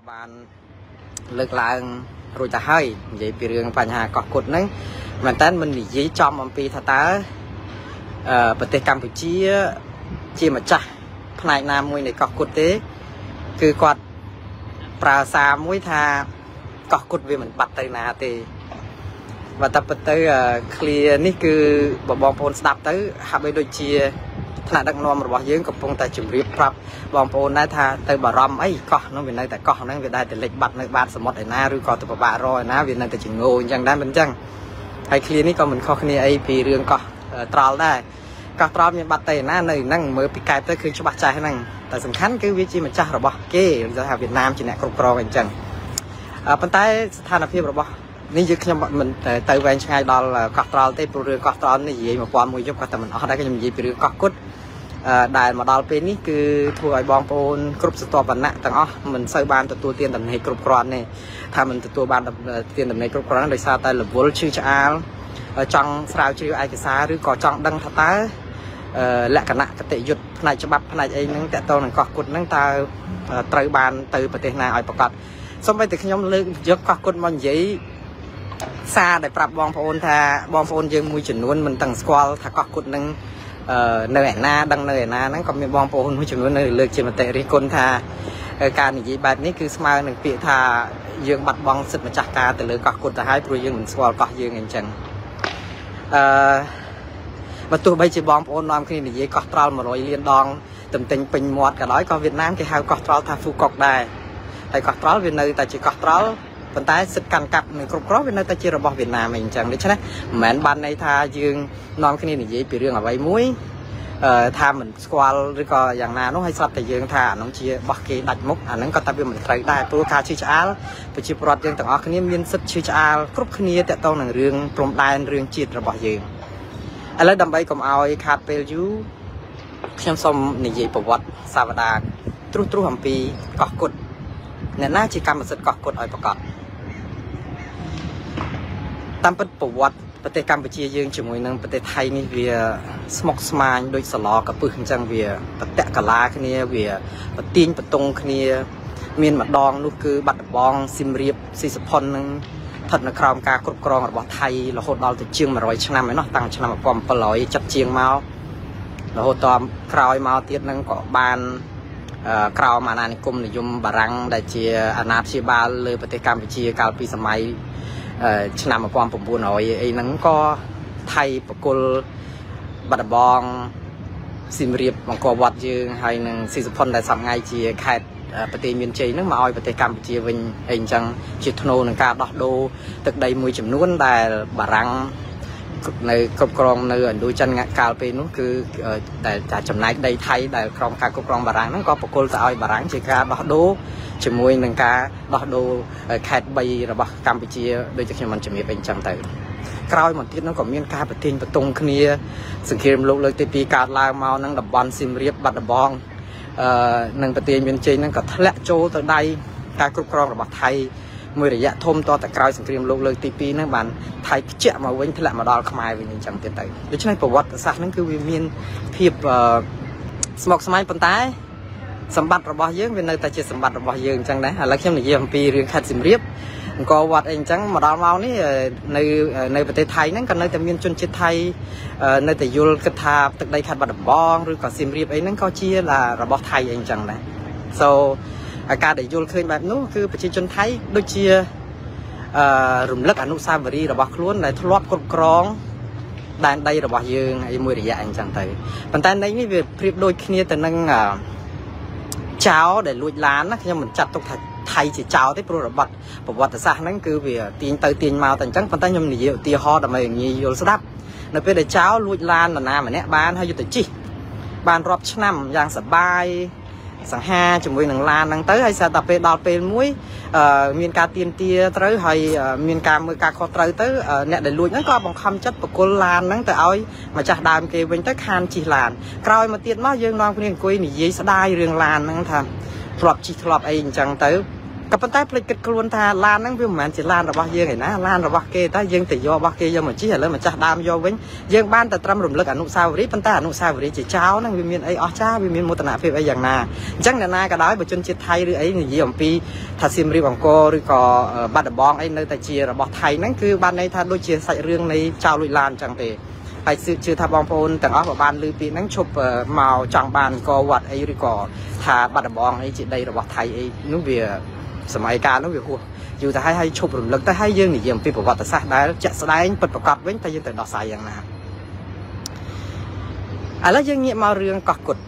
bạn lực lượng rồi ta hơi vậy bị riêng phần hà cọt cột nấy mà tên mình dí trong một pi thà táประเทศ Campuchia ជាម្ចាស់ផ្នែកណាមួយនៃកោះគុតទេគឺគាត់ប្រើសារមួយថាកោះគុតវាមិនបាត់ទៅណាទេបើតែពិតទៅ clear នេះគឺបងប្អូនស្ដាប់ទៅហាក់បីដូចជាថ្នាក់ដឹកនាំរបស់យើងកំពុងតែជម្រាបប្រាប់បងប្អូនដែរថាទៅបារម្ភអីកោះនោះវានៅតែកោះហ្នឹងវាដែរតែលិចបាត់នៅបាតសមុទ្រឯណាឬក៏ទៅពិបាករកឯណាវានៅតែចងោអញ្ចឹងដែរមិនអញ្ចឹងហើយ clear នេះក៏មិនខុសគ្នាអីពីរឿងកោះត្រល់ដែរកោះត្រល់មានបាត់ទៅឯណានៅហ្នឹងមើលពីកែបទៅឃើញច្បាស់ចាស់ហ្នឹងតែសំខាន់គឺវាជាម្ចាស់របស់គេឬថាវៀតណាមជាអ្នកគ្រប់គ្រងអញ្ចឹងប៉ុន្តែស្ថានភាពរបស់នេះយើងខ្ញុំមិនទៅវែងឆ្ងាយដល់កោះត្រល់ទេព្រោះរឿងកោះត្រល់នេះនិយាយ1001យប់ក៏តែមិនអស់ដែរខ្ញុំនិយាយពីរឿងកោះគុតដែលមកដល់ពេលនេះគឺធ្វើឲ្យបងប្អូនគ្រប់ស្រទាប់វណ្ណៈទាំងអស់មិនសូវបានទទួលទានដំណេកគ្រប់គ្រាន់ទេថាមិនទទួលបានទានដំណេកគ្រប់គ្រាន់ដោយសារតែរវល់ឈឺឆ្អាលចង់ស្រាវជ្រាវឯកសារឬក៏ចង់ដឹងថាតើលក្ខណៈកតិយុត្តផ្នែកច្បាប់ផ្នែកអីហ្នឹងតកតនឹងកោះគុតហ្នឹងតើត្រូវបានទៅប្រទេសណាឲ្យប្រកាសសូម្បីតែខ្ញុំលើកយកកោះគុតមកនិយាយសារដែលប្រាប់បងប្អូនថាបងប្អូនយើងមួយចំនួនមិនទាំងស្គាល់ថាកោះគុតហ្នឹងនៅឯណាដឹងនៅឯណាហ្នឹងក៏មានបងប្អូនមួយចំនួននៅលើកជាមតិរិះគន់ថាការនិយាយបែបនេះគឺស្មើនឹងពាក្យថាយើងបាត់បង់សិទ្ធិម្ចាស់ការទៅលើកោះគុតទៅហើយព្រោះយើងមិនស្គាល់កោះយើងអញ្ចឹងបើទោះបីជាបងប្អូននាំគ្នានិយាយកោះត្រល់100លានដងទន្ទិញពេញមាត់ក៏ដោយក៏វៀតណាមគេហៅកោះត្រល់ថាហ្វូកុកដែរហើយកោះត្រល់វានៅតែជាកោះត្រល់ប៉ុន្តែសិទ្ធិកាន់កាប់នឹងគ្រប់គ្រងវានៅតែជារបស់វៀតណាមអញ្ចឹងដូច្នេះមិនមែនបានន័យថាយើងនាំគ្នានិយាយពីរឿងអ្វីមួយថាមិនស្គាល់ឬក៏យ៉ាងណានោះហើយស្រាប់តែយើងថាអានោះជាបោះគេដាច់មុខអាហ្នឹងក៏តែវាមិនត្រូវដែរព្រោះការឈឺឆ្អាលប្រជាពលរដ្ឋយើងទាំងអស់គ្នាមានសិទ្ធិឈឺឆ្អាលគ្រប់គ្នាទាក់ទងនឹងរឿងព្រំដែនរឿងជាតិរបស់យើងឥឡូវដើម្បីកុំឲ្យខាតពេលយូរខ្ញុំសូមនិយាយប្រវត្តិសាវតាទ្រុសអំពីកោះគុតអ្នកណាជាកម្មសិទ្ធិកោះគុតឲ្យប្រកាសតាមពិតប្រវត្តិប្រទេសកម្ពុជាយើងជាមួយនឹងប្រទេសថៃនេះវាស្មុគស្មាញដូចសឡកពឹសអញ្ចឹងវាបតកលាគ្នាវាបទាញបតុងគ្នាមានម្ដងនោះគឺបាត់ដំបងស៊ីមរៀបស៊ីសផុននឹងស្ថិតនៅក្រោមការគ្រប់គ្រងរបស់ថៃរហូតដល់ទៅជាង100ឆ្នាំឯណោះតាំងឆ្នាំ1700ចាប់ជាងមករហូតដល់ក្រោយមកទៀតនឹងក៏បានក្រោមអាណានិគមនិយមបារាំងដែលជាអាណាព្យាបាលលើប្រទេសកម្ពុជាកាលពីសម័យឆ្នាំ1900អីហ្នឹងក៏ថៃបកគលបាត់ដំបងស៊ីមរៀបអង្គរវត្តយើងហើយនឹងស៊ីសផុនដែលសប្ងៃជាខេត្តប្រទេសមានជ័យហ្នឹងមកឲ្យប្រទេសកម្ពុជាវិញអីអញ្ចឹងជាធ្នូនឹងការដោះដូរទឹកដីមួយចំនួនដែលបារាំងនៅគ្រប់គ្រងនៅឥណ្ឌូចិនកាលពេលនោះគឺតែចំណែកដីថៃដែលក្រោមការគ្រប់គ្រងបារាំងហ្នឹងក៏បកគលទៅឲ្យបារាំងជាការដោះដូរជាមួយនឹងការដោះដូរខេត្ត3របស់កម្ពុជាដូចជាខ្ញុំមិនជំរាបអីចឹងទៅក្រោយមកទៀតនោះក៏មានការប្រទាញបតុងគ្នាសង្គ្រាមលោកលើកទី2កើតឡើងមកនឹងតំបន់ស៊ីមរៀបបាត់ដំបងនឹងប្រទេសមានជ័យនឹងក៏ធ្លាក់ចូលទៅដៃការគ្រប់គ្រងរបស់ថៃមួយរយៈធំតតែក្រោយសង្គ្រាមលោកលើកទី2ហ្នឹងបានថៃខ្ជាក់មកវិញធ្លាក់មកដល់ខ្មែរវិញអញ្ចឹងទៀតទៅដូច្នេះប្រវត្តិសាស្ត្រហ្នឹងគឺវាមានភាពស្មុគស្មាញប៉ុន្តែសម្បត្តិរបស់យើងវានៅតែជាសម្បត្តិរបស់យើងអញ្ចឹងដែរឥឡូវខ្ញុំនិយាយអំពីរឿងខេត្តសៀមរាបអង្គរវត្តអីអញ្ចឹងមកដល់មកនេះនៅប្រទេសថៃហ្នឹងក៏នៅតែមានជនជាតិថៃនៅតែយល់គិតថាទឹកដីខេត្តបាត់ដំបងឬក៏សៀមរាបអីហ្នឹងក៏ជារបស់ថៃអីអញ្ចឹងដែរ so ការដែលយល់ឃើញបែបនោះគឺប្រជាជនថៃដូចជារំលឹកអនុស្សាវរីយ៍របស់ខ្លួនដែលធ្លាប់គ្រប់គ្រងដែនដីរបស់យើងឲ្យមួយរយៈអញ្ចឹងទៅប៉ុន្តែនេះវាប្រៀបដូចគ្នាទៅនឹងចៅដែលលួចឡានណាខ្ញុំមិនចាត់ទុកថាថៃជាចៅទេព្រោះរបត់ប្រវត្តិសាស្ត្រហ្នឹងគឺវាទាញទៅទាញមកតែអញ្ចឹងប៉ុន្តែខ្ញុំនិយាយឧទាហរណ៍ដើម្បីងាយយល់ស្ដាប់នៅពេលដែលចៅលួចឡាននរណាម្នាក់បានហើយយកទៅជិះបានរាប់ឆ្នាំយ៉ាងសប្បាយសង្ហាជាមួយនឹងឡានហ្នឹងទៅហើយស្រាប់តែពេលដល់ពេលមួយមានការទៀមទាត្រូវហើយមានការមើលការខុសត្រូវទៅអ្នកដែលលួចហ្នឹងក៏បង្ខំចិត្តបកគលឡានហ្នឹងទៅឲ្យម្ចាស់ដើមគេវិញទៅខានជិះឡានក្រោយមកទៀតមកយើងនាំគ្នាអង្គុយនិយាយស្ដាយរឿងឡានហ្នឹងថាធ្លាប់ជិះធ្លាប់អីអញ្ចឹងទៅกับปันใต้ผลิตกลวนทาลานนั่งวิวเหมือนจะลานระบายยังไงนะลานระบายเกต้ายังแต่ยอบักเกยเหมือนชี้เห็นเลยมันจะดามยอเว้นยังบ้านแต่ตรำรุมเลิกอนุสาวรีย์ปันใต้อนุสาวรีย์จะเช้านั่งวิมีนไออ๋อจ้าวิมีนมุตนาเพียบไออย่างนาจังนากระดอยบจนจิตไทยหรือไอหนี่ยมปีทัศน์ริบังโกหรือก็บัดบองไอในแต่เชียระบายไทยนั่นคือบ้านในทานโดยเชียใส่เรื่องในเจ้าลุยลานจังเตไปชื่อทาบองโพนแต่อ๋อบ้านลือปีนั่งชบเมาจังบ้านก็วัดไอหรือก็ทาบัดบองไอจิตใดระบายไทยไอนุ่งเบียสมัยการนู้นอยู่อยู่แต่ให้ชมรมเลิกแต่ให้ยื่นหนีเยี่ยมปีประวัติศาสตร์ได้จะแสดงเปิดประกอบเว้นแต่ยื่นแต่ดอกสายอย่างนั้นแล้วยังเงียบมาเรื่องกอกกุด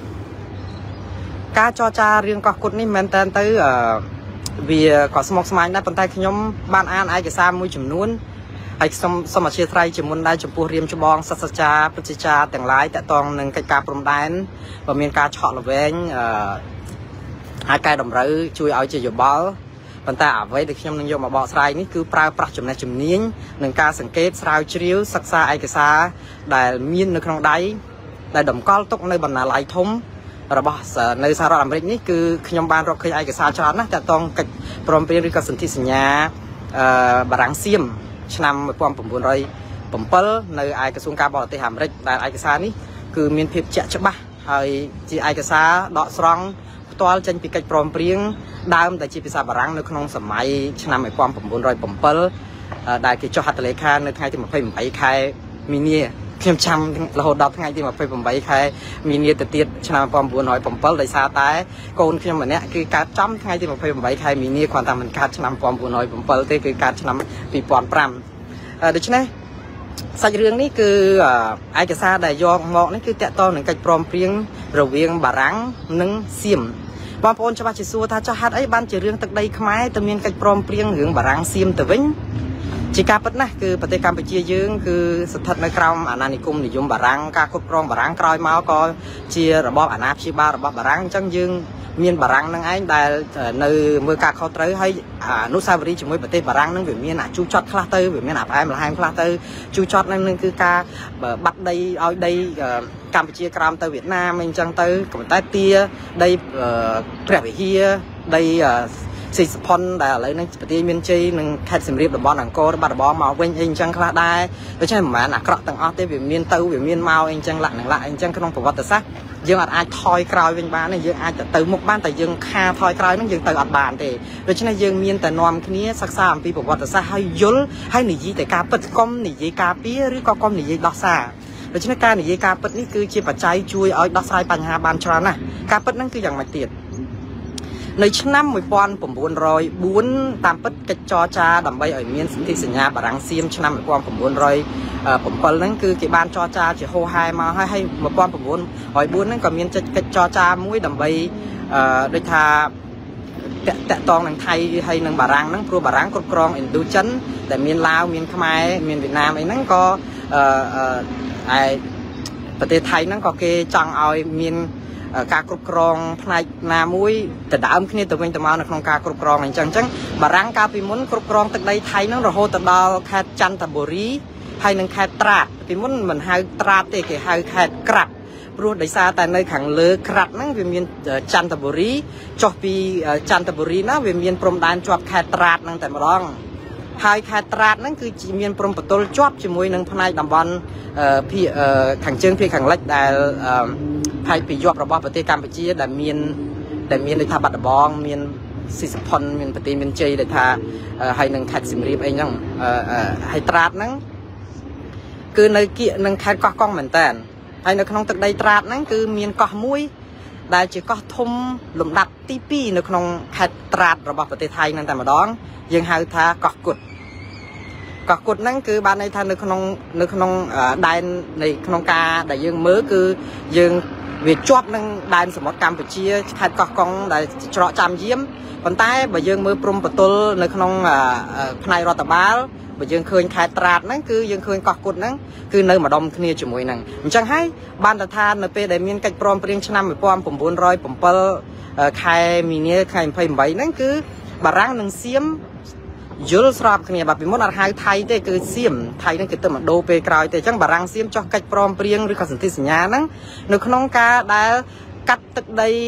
การจอจาเรื่องกอกกุดนี่มันแต่ตื้อเบียก่อสมองสมัยได้ปันไตขยมบ้านอ่านไอ้กระซามมวยจุ่มนู้นไอ้สมัชเชียไทยจุ่มมุนได้จุ่มปูเรียมจุ่มบองสัจจาปัจจาแต่งหลายแต่ตองหนึ่งการปรมได้ประเมินการเฉาะระเวงหายกายดมรื้อช่วยเอาใจอยู่บ้าปัญหาไว้เด็กยมนึงโยมมาบอกสายนี่คือปลายปรัชญ์จุ่มนี้หนึ่งการสังเกตสาวเชียวศักษาไอกษาได้มีนในครั้งใดได้ดมก้อนตกในบรรณาไหลทมระบอบในสหรัฐอเมริกนี่คือขยมบานเราเคยไอกษาชานะแต่ต้องปรมเปลี่ยนหรือการสันติสัญญาบารังเซียมชนำความผมบุญไรผมเปิลในไอกระทรวงการบริหารอเมริกแต่ไอกษานี่คือมีนเพียบเจาะฉบับให้จีไอกษาดอกสรองตัวจันปีกัดปลอมเปลี่ยนดาวแต่จีพิซาบารังในขนมสมัยชนะหมายความผมบุญรอยผมเปิลได้กิจจหัตเลขาในไงที่มาเพิ่มไปใครมีเนี่ยเข้มช้ำเราดอกไงที่มาเพิ่มไปใครมีเนี่ยแต่ติดชนะความบุญรอยผมเปิลได้ซาตายโกนเข้มแบบนี้คือการจำไงที่มาเพิ่มไปใครมีเนี่ยความตามมันการชนะความบุญรอยผมเปิลที่คือการชนะปีปอนปรำดังนั้นสัจเรื่องนี้คือไอกษาได้ยองเหมาะนี่คือแตะตอนหนึ่งกัดปลอมเปลี่ยนระเวียงบารังหนึ่งเสียมบางคนชาวบ้านจะสู้ถ้าจะฮัดไอ้บ้านจะเรื่องตักใดขมายแต่เมียนกัดปลอมเปลี่ยนเหลืองบารังเสียมแต่วิ่งจิกาปัดนะคือปฏิกรรมไปเชียยืงคือสถัดในคราวอาณานิคมนิยมบารังการควบครองบารังกลอยเมาส์ก็เชียระบอบอาณาพิบาระบอบบารังจังยืงเมียนบารังนั่งไอ้ได้ในเมื่อการเขาเตยให้นุสาวรีย์จมวยประเทศบารังนั่งแบบเมียนจูช็อตคลาเตอร์แบบเมียนไอ้มาให้คลาเตอร์จูช็อตนั่นคือการบัดได้เอาได้กัมพูชีกรามเตอร์เวียดนามมันจังเตอร์กับใต้เตียได้แปรเฮียได้สิสพอนได้อะไรนั่งประเทศเมียนจีนั่งแคดสิมรีบดับบอลหนังโก้บัดบอลมาเว้นเองจังคลาได้ไม่ใช่เหมือนกระตังออเตแบบเมียนเตอร์แบบเมียนเมาเองจังหลังหนังละเองจังขนมประวัติศาสตร์ยังอาจทอยกลายเป็นบ้านเนี่ยยังอาจจะเติมมุกบ้านแต่ยังคาทอยกลายนั่นยังเติมอัดบานแต่โดยเฉพาะยังมีแต่นอมคืนนี้สัก3 ปีประวัติศาสตร์ให้ยุลให้หนีแต่การปิดกลมหนีการปีหรือก็กลมหนีดอกซาโดยเฉพาะการหนีการปิดนี่คือชีพปัจจัยช่วยเอาดอกซายปัญหาบานชรานะการปิดนั่นคืออย่างไม่เตียดในชั้นน้ำมวยปอนผมบุญรอยบุญตามปิดกระจอจาดำใบอ่อยเมียนสิทธิสัญญาบารังเซียมชั้นน้ำมวยปอนผมบุญรอยผมเปิลนั่นคือเก็บบานจอจาจะโฮไฮมาให้มาป้อนผมบุญหอยบุญนั่นก็มีจะกระจอจามุ้ยดำใบโดยทาแตะตองหนังไทยให้หนังบารังนั่งครัวบารังกดกรองอินดูจันแต่เมียนลาวเมียนขมายเมียนเวียดนามไอ้นั่นก็ไอประเทศไทยนั่นก็เกจังเอาเมียนการกดกรองพนัยนามุ้ยแต่ดาวขึ้นตัวเองตัวมาในของการกดกรองอย่างจังบารังกาพิมุนกดกรองตักใดไทยนั่งเราโหตดาวแค่จันทบุรีให้หนึ่งแค่ตราดพิมุนเหมือนให้ตราดเตะแค่แค่กรัดรู้ได้ซาแต่ในขังเลือกรัดนั่งเวียนจันทบุรีจบปีจันทบุรีนะเวียนพรมดานจอบแค่ตราดนั่งแต่มาลองให้แค่ตราดนั่นคือจีเมียนพรมประตูจอบจมวยหนึ่งพนัยดำบอลพี่ขังเชิงพี่ขังเล็กแต่ให้ปียอบระบอบประเทศกัมพูชีแต่เมียนในท่าบัดบองเมียนสิสพลเมียนปฏิเมียนเจในท่าให้หนึ่งแค่สิมรีบเองยังให้ตราดนั่งคือในเกี่ยนังแค่ก้องเหมือนแต่ให้ในขนมตึกใดตราดนั่นคือมีนก้อมุ้ยได้จะก้อทมหลุมดับตีปีในขนมแค่ตราดระบอบประเทศไทยนั่นแต่มาดองยังหาท่าก้อกุดนั่นคือบ้านในท่าในขนมได้ในขนมกาได้ยังมือคือยังวิจวบนั่งได้สมมติกัมพูชีแค่ก้อกองได้เจาะจำเยี่ยมคนใต้ใบยังมือปรุงประตูในขนมพนัยรัตบาลบยังเคยขายตราดนั่นคือยังเคยกอกกุดนั่นคือเนื้อมาดมขึ้นจมูกนั่งจังให้บ้านตะทานในเปได้มีการปลอมเปลี่ยนชนะไปปลอมผมบุญรอยผมเปิลขายมีเนื้อขายไผ่ใบนั่นคือบารังหนึ่งเสียมยุลสราบขึ้นแบบเป็นมดอาหารไทยได้คือเสียมไทยนั่นคือตัวมันโดไปกลายแต่จังบารังเสียมจอกการปลอมเปลี่ยนหรือการสันติสัญญานั่นในขนมกาได้กัดตึกใด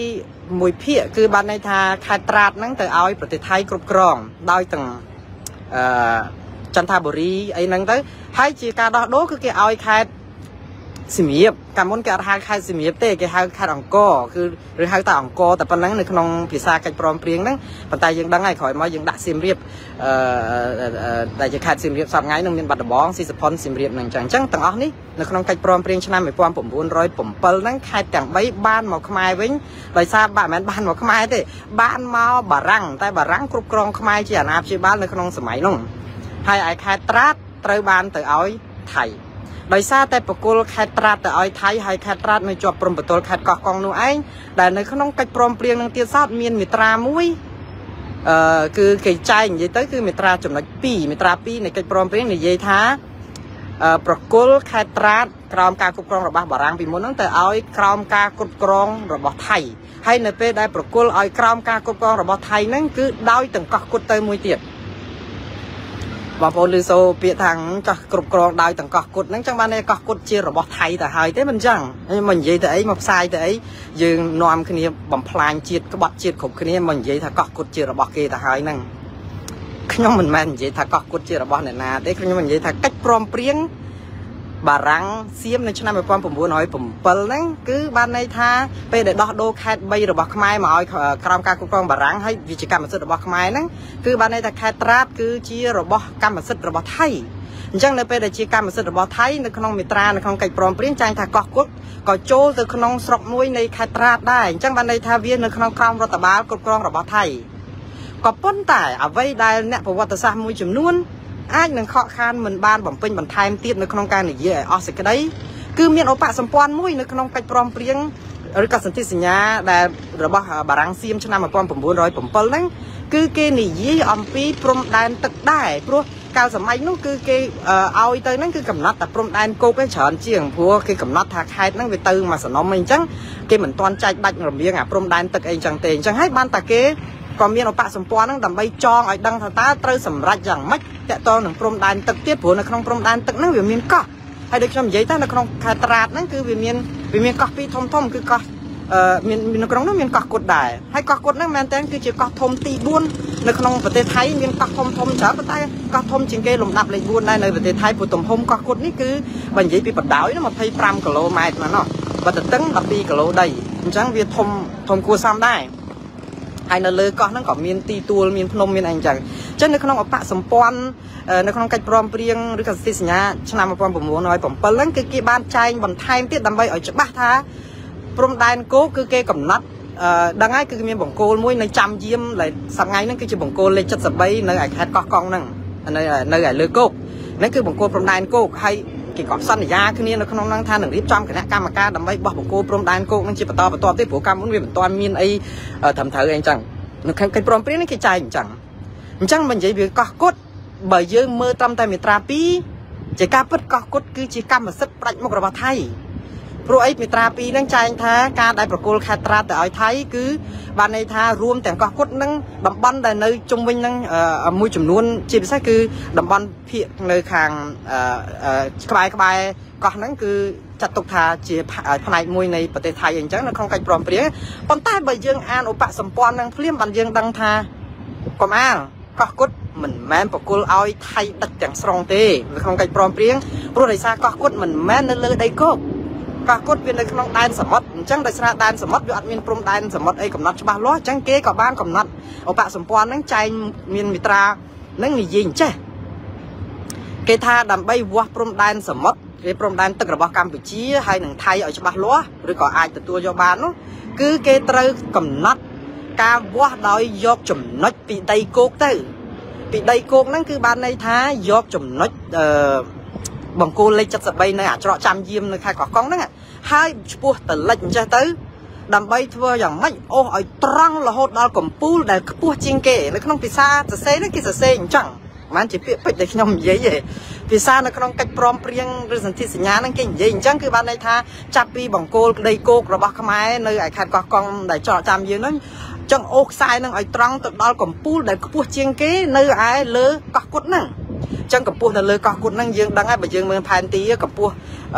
มวยเพี้ยคือบ้านในทาคาตราดนั่งแต่เอาประเทศไทยกรุบกรองได้ตั้งจันทบุรีไอ้นั่งแต่ให้จีการดอกโดคือแกเอาไอ้คาสิมีบการมุ่งการหาคาสิมีบเต้แกหาคาองกอคือหรือหาตาองกอแต่ปนนั้นในขนมพิซซ่ากันปลอมเปลี่ยนนั่งปัจจัยยังดังไงขอยมายังดักสิมเรียบแต่จะขาดสิมเรียบสับไงนั่งเป็นบัตรบ้องสิสปอนสิมเรียบนั่งจังต่างอ๋อนี่ในขนมกันปลอมเปลี่ยนชนะไม่ความผมบุญร้อยผมเปิลนั่งขาดแต่งใบบ้านหมอกไม้วิ่งโดยทราบบ้านแม่บ้านหมอกไม้เต้บ้านเมาบารังแต่บารังกรุบกรองไม้เจียนาบชีบ้านในขนมสมัยนั่งให้ไอ้ขาดตราดเตยบ้านเตยอ้อยไทยโดยซาแต่ปกุลแคตราแต่อ้อยไทยให้แคตราในจอบปรมประตูแคตกอกองนู่นไอ้แต่ในขนมกัดปรมเปลี่ยนนังเตียซาดเมียนมิตรามุ้ยคือเกยใจอย่างนี้tớiคือมิตราจำนวนปีมิตราปีในกัดปรมเปลี่ยนในยัยท้าปกุลแคตราครามการกุบกรองระบาดบารังปีมุนตั้งแต่อ้อยครามการกุบกรองระบาดไทยให้ในเป้ได้ปกุลอ้อยครามการกุบกรองระบาดไทยนั่นคือดาวตึงกอกกุดเตยมวยเตียดบางคนลือโซเปียทางจะกรุบกรองได้ต่างกอกกุดนั่งจังบ้านในกอกกุดเชียร์ระบบไทยแต่หายแต่มันจังมันยัยแต่ไอ้มาใส่แต่ไอ้ยืนนอมคืนนี้บ่มพลายเชียร์ก็บัดเชียร์ขบคืนนี้มันยัยถ้ากอกกุดเชียร์ระบบเกแต่หายนั่งขย่มมันยัยถ้ากอกกุดเชียร์ระบบเนี่ยนาแต่ขย่มมันยัยถ้ากัดปลอมเปลี่ยนบารังเสียมในชนะไปความผมบัวน้อยผมเปิลนั่งคือบ้านในท่าไปเด็ดดอกโดแคดใบระบบขมายมาเอาครามการกุบกรองบารังให้วิจิกรรมมันสุดระบบขมายนั่งคือบ้านในท่าแคตราดคือชีระบบกรรมมันสุดระบบไทยจังในไปเด็ดชีกรรมมันสุดระบบไทยในขนมมิตราในขนมไก่ปลอมเปลี่ยนใจท่ากอกกุดก็โจtừขนมสระมวยในแคตราดได้จังบ้านในท่าเวียนในขนมครามรัฐบาลกุบกรองระบบไทยก็ป้นแต่เอาไว้ได้เนี่ยประวัติศาสตร์มวยจำนวนai nâng khó khăn mình ban bẩm pin bẩm thay tiết nơi không can để dễ ở cái đấy cứ miền ổ bạ sầm quan mũi nơi không cách prom prieng rồi cả sản sinh nhá là rồi bà răng xiêm cho nam mà quan bẩm buôn rồi bẩm pol nắng cứ cái này dễ âm pi prom đan tật đai pro cao sầm anh nó cứ cái ao tới nắng cứ cầm nát tập prom đan cô cái chọn chiềng pua cái cầm nát thạc hai nắng về tư mà sản nó mình chẳng cái mình toàn chạy bạch rồi miếng à prom đan tật anh chẳng tiền chẳng hết ban tạc kế còn miền ổ bạ sầm quan nó đầm bay cho ở đăng thà ta tới sầm rạch chẳng mấtแต่ตอนหนึ่งพรมแดนตึกเตี้ยผัวในขนมพรมแดนตึกนั่งวิเมียนก็ให้เด็กชมใหญ่ท่านในขนมคาตราดนั่นคือวิเมียนก็ปีทมคือก็มีในขนมนั่นมีก็กดได้ให้ก็กดนั่นแมนแตนคือจะก็ทมตีบุญในขนมประเทศไทยมีก็ทมจ๋าประเทศก็ทมจิงเกลมดับเลยบุญได้ในประเทศไทยผู้ตมพมก็กดนี่คือบรรยายปีปัดดาวนี่มาพายพรำกิโลเมตรมาเนาะบัดตึ้งดับปีกิโลได้จังเวียทมกัวซ้ำได้ให้ในเลยก็นั่งก็มีตีตัวมีพนมมีอะไรจังเช่นในขนมปะสมปอนในขนมไก่ปลอมเปลี่ยนหรือกับสิสัญญาชนะมาปลอมผมน้อยผมเปิลนั่นคือกี่บ้านใจบนไทยที่ดำไปออกจากบ้านท่าพรมแดนโก้คือเกยกับนัดดังไงคือมีบ่งโกลมวยในจำเยี่ยมเลยสังไงนั่นคือจะบ่งโกลเลยจัดสบายในไอ้แคทกอกองนั่งในไอ้เลยโก้นั่นคือบ่งโกลพรมแดนโก้ให้กี่กอบสั้นยาคือนี่ในขนมนั่งทานหนึ่งรีบจำคณะกรรมการดำไปบอกบ่งโกลพรมแดนโก้นั่นจีปตอที่ผัวกรรมมันเป็นตอนมีไอ้ทำเธอเองจังนึกไก่ปลอมเปลี่ยนนั่นคือใจจังมันจะเป็นกอกดbởi dương mơ tâm tay miệt trapi chỉ ca bất có cốt cứ chỉ cam mà sấp lạnh mộtระบาดไทยpro ấy miệt trapiนั่งใจท่าการได้ประกอบคาตราแต่อ้อยไทยคือบ้านในท่ารวมแต่ก็คดนั่งดำบันแต่ในจงวิญนั่งมวยจำนวนจีบใช่คือดำบันเพียในคางกบายก็นั่นคือจัดตกทาจีภายมวยในประเทศไทยอย่างจังนั่นของการปลอมเปลี่ยนปนใต้bởi dương anอุปสมปองนั่งเลี้ยมบันdươngดังทาก็มาก็คดmình men bọc cô ao thay đặt chẳng sòng tê không cái prom prieng pro đại sa có cốt mình men lên lơ đây có cốt viên đây không đan sầm mất chẳng đại sa đan sầm mất vô admin prom đan sầm mất ấy cầm nát cho ba ló chẳng kế có ban cầm nát ở bạ sầm pon nắng chay miền mitra nắng gì gì chứ cái tha đầm bay vua prom đan sầm mất cái prom đan tức là bao Campuchia hay nằng Thái ở cho ba ló rồi có ai từ tua cho ban nó cứ cái trơ cầm nát ca vua đòi giọt chùm nát bị đầy cốt tới bị đầy cộtนั่นคือบ้านในท้ายกจุ่มน้อยบังโกเลยจัดสบายในอาจจะจำยิ้มในใครก่อกล้องนั่นให้พวกแต่ละจะตื้อดำใบทั่วอย่างไม่โอ้ยตรังละหดดาวกับปูแต่พวกจิงเก๋ในขนมพิซซ่าจะเซ่นั่นคือจะเซ่จังมันจะเปียกไปในขนมเย่พิซซ่าในขนมกัดปลอมเปลี่ยนหรือสันติสัญญานั่นเก่งเย่จังคือบ้านในท้าจับปีบังโกเลยโกกระบะขมายในไอ้ใครก่อกล้องได้เจาะจำยิ้มนั้นจังอกทรายนั่งไอ้ตรังตัดดาวกับปูแต่พวกจิงเก๋ในไอ้เลือกกดนั่ง chẳng cầm pua là lời có cột năng dương đang ai bởi dương mương thành tí cầm pua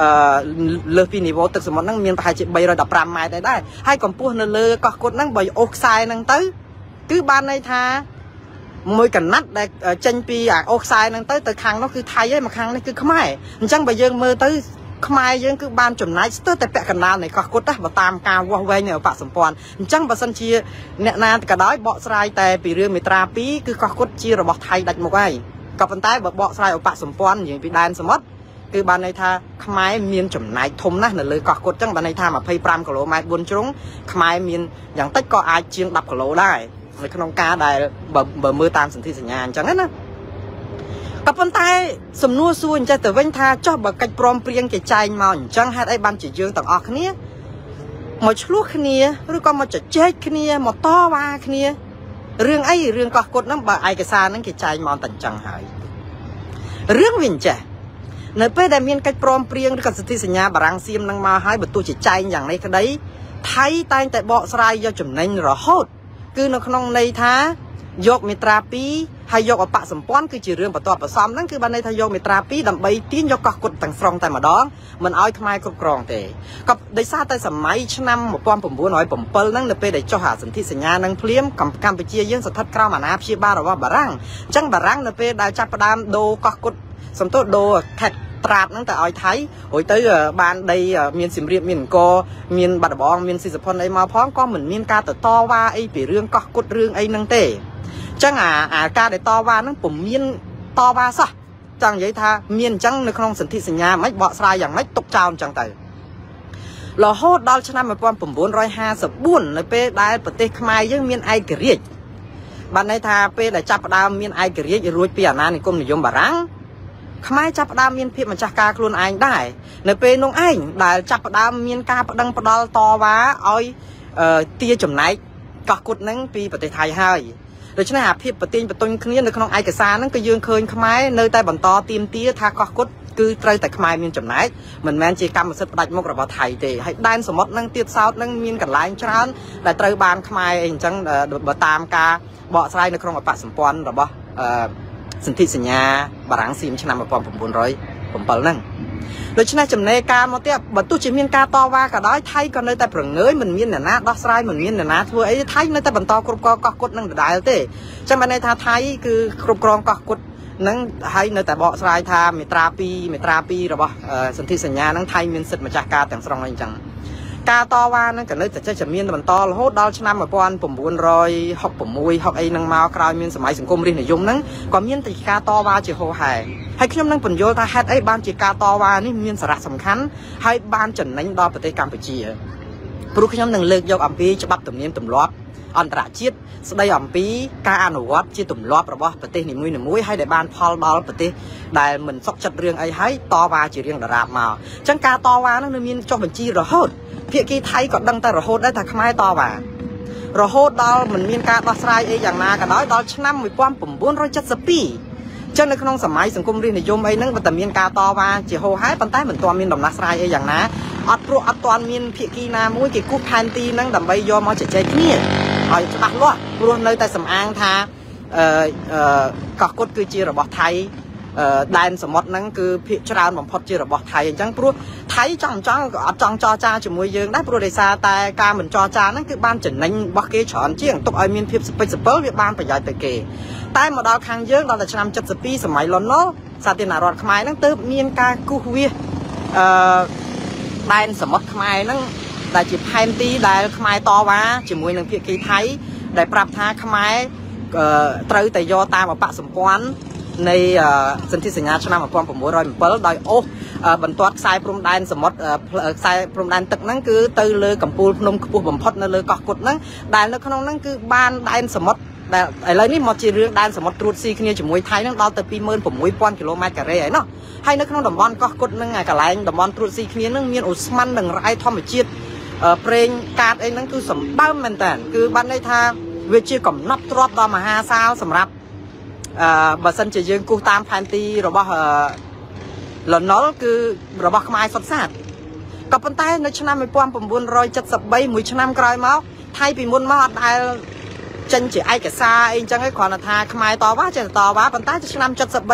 lời pin này vô thực sự món năng miền Thái chỉ bay rồi đập ram mai đây hay cầm pua là lời có cột năng bởi oxide năng tới cứ ban này tha môi cảnh nát để tranh pi oxide năng tới từ khang nó cứ thay ấy mà khang nó cứ không ai chẳng bởi dương mơ tới không ai dương cứ ban chuẩn này tới tại bẹ cảnh nào này có cột đó và tam cao qua về nhờ bạn sầm pòn chẳng bà sân chia nè na cả đói bọ sai tại bị riêng mitra pi cứ có cột chia rồi bọ thay đặt một cáiกับปันท้ายบอกใส่อุปสมพรอย่างเป็นแดนสมมติคือบานในท่าขมายมีนจุ่มนายทมนะนั่นเลยก็กดจังบานในท่ามาพายปรามกิโลไม้บนจุ้งขมายมีนอย่างเต็กก็อาเชียงดับกิโลได้ในขนมกาได้เบอร์มือตามสันติสัญญาจังนั้นนะกับปันท้ายสมนัวส่วนจะแต่เว้นท่าชอบแบบกัดปลอมเปลี่ยนแก่ใจมาจังให้ไอ้บานจีเยืองต่างออกนี้มาชลุกนี้หรือก็มาจะเจ๊กนี้มาต้อว่านี้เรื่องก็กดน้ำบะไอกระซานั่งกิจใจมองตันจังหายเรื่องวินเจในเป้ได้มีการปลอมเปลี่ยนกับสติสัญญาบรังเซียมนั่งมาให้บรรทุกจิตใจอย่างในคดีไทยตายแต่เบาสลายยาจุ่มในรอโหดคือในขนมในท้ายกมิตราปีให้ยกอปะสมป้อนคือจีเรื่องประตอบประซ้ำนั่นคือบันในทายกมิตราปีดำใบตีนยกก็กดต่างสองแต่มาดองมันเอาทำไมกรบกรองเตะกับได้ซาแต่สมัยชนำหมดป้อมผมบัวน้อยผมเปิลนั่งในเป้ได้เจ้าหาสันติสัญญานั่งเพลี้ยมกับการไปเจียยื่นสัทธกล้ามานาเชียบ้าหรือว่าบารังจังบารังในเป้ได้จับประดามโดก็กดสมโตโดแท็กตราบนั่งแต่อ้อยไทยโอ้ยเตยบ้านได้มีสิมเรียบมีนโกมีนบัดบองมีนสิสพลไอมาพร้อมก็เหมือนมีนการต่อว่าไอปีเรื่องก็กดเรื่องไอนั่งเตะจังการได้ต่อว่านั่งผมมีนต่อว่าซะจังยัยท่ามีนจังในคลองสันติสัญญาไม่เบาสลายอย่างไม่ตกเจ้าจังเตยเราโหดดอลชนะมาความผม450บุญในเป้ได้ประเทศขมายยังมีนไอกระเรียบ้านในท่าเป้ได้จับดาวมีนไอกระเรียรวยเปียนาในกรมนิยมบารังขมายจับดาวมีนเพียมันจากการคลุนไอได้ในเป้นงไอได้จับดาวมีนการประดังประดอลต่อว่าอ้อยเตี้ยจุ่มไหนก็กดนั่งปีประเทศไทยให้โดยเฉพาะหาเพียบประเทศประตูนี้ในขนมไอกระซานั่งก็ยืนเคยขมายในแต่บรรทอเตรียมเตี้ยทากกดคือไตรแต่ขมายมีจุ่มไหนเหมือนแมนจีกรรมมันสุดประดับมกระบาไทยเตะให้ได้สมมตินั่งเตี้ยซาวนั่งมีนกันหลายชั้นแต่ไตรบานขมายเองจังบตามกาเบาสไลในขนมปะสมปอนหรือบ่สันติสัญญาบารังซีมชนะมาปอมผมเปิลนั่งโดยชนะจำในการมาเตี้ยบรรทุกจิมีนการต่อว่าก็ได้ไทยก็ในแต่เปลืองเงยมันมีเนี่ยนะดอสไลมันมีเนี่ยนะทั่วไอ้ไทยในแต่บรรทอกรุบก็กดนั่งได้เต้จังมาในท่าไทยคือกรุบกรองก็กดนั่งให้ในแต่เบาสไลท่ามิตราปีหรือบ่สันติสัญญานั่งไทยมีสิทธิ์มาจากการแต่งสรองอะไรจังการต่อว่านั่นก็เลยแต่จะมีบรรทอโหดดอลชนะมาปอนผม600ผมมวย6ไอ้นั่งมาคราวมีสมัยสังคมเรียนนิยมนั่งก็มีแต่การต่อว่าจะโหหายให้ขยมนั่งผลโยธาแฮดไอ้บ้านจีการต่อว่านี่มีสาระสำคัญให้บ้านจันนั่งดอประเทศกัมพูชีปลุกขยมนั่งเลิกยกอัมพีฉบับตุ่มเนียมตุ่มล็อบอันตรจิตสดายอัมพีการอนุวัตจีตุ่มล็อบหรือว่าประเทศหนึ่งมุ้ยให้ได้บ้านพอลดอลประเทศได้เหมือนซอกจัดเรื่องไอ้ให้ต่อว่าจีเรื่องดารามาจังการต่อว่านั่นมีจอมบัญชีระหดเพียกีไทยก็ดังแต่ระหดได้แต่ขมายต่อว่าระหดดอลเหมือนมีการต่อสายไอ้อย่างนาก็ได้ดอลชนะมีความปุ่ม470 ปีจังในขนมสมัยสังคมเรียนนิยมไอ้นั่งแต่มีการต่อว่าจีโฮหายปันใต้เหมือนตัวมีดำนักสายไอ้อย่างนะอัดโปรอัดตอนมีเพียกีนามุ้ยกีกุ๊กแทนตีนั่งดำใบยอมเอาใจเนี่ยเอาจะบักล้อรวมเลยแต่สำอางท่ากอกดคือจีระบอบไทยได้สมมตินั่นคือพิจารณาบ่มพอจีระบอบไทยจังปลุกไทยจังจอจาจมวยยืงได้ปลุกได้ซาแต่การเหมือนจอจานั่นคือบ้านจันนั่งบักเกชอนเจียงตกไอมีนพิบสเปซเปิลบ้านประหยัดตะเกใต้มาดาวคางเยอะเราแต่ชนำ70 ปีสมัยล้นโลสาตินารอดขมายนั่งเติมมีนการกู้เวียได้สมมติขมายนั่งได้จีบแพนตีได้ขมายต่อว่าจีมวยนั่งเพียกีไทยได้ปรับท่าขมายไตรแต่ยอตามมาปะสมพรในสันติสัญญาชนะมาความผม400 เปิลโดยโอบรรทัดสายพรมแดนสมมติสายพรมแดนตึกนั่นคือตือเลยกับปูนมขบบ่มพดนั่นเลยกอกดนั่นแดนแล้วขนมนั่นคือบ้านแดนสมมติแต่อะไรนี่มาจีเรื่องแดนสมมติตรูดซีขณีจมวยไทยนั่งดาวแต่ปี10,000ผม1,000 กิโลเมตรกันเลยเนาะให้นักขนมดำบอลกอกดนั่งไงกับไรดำบอลตรูดซีขณีนั่งมีอุสมันหนึ่งไรทอมจิตเพลงการเองนั่นคือสมบ้านมันแต่คือบ้านในทางเวทีกับนับรอบดอมหาซาวสำหรับบสันจะยืนกูตามแผนตีหรือว่าหล่นน้อคือหรือว่าขมายสดสาดกับปันใต้ในชนะไม่ป้อมผม470 ใบมวยชนะกลายมาไทยปีมุนมาได้จันจีไอกับซาเองจังไอ้ขวานธาขมายต่อว่าจะต่อว่าปันใต้จะชนะ70 ใบ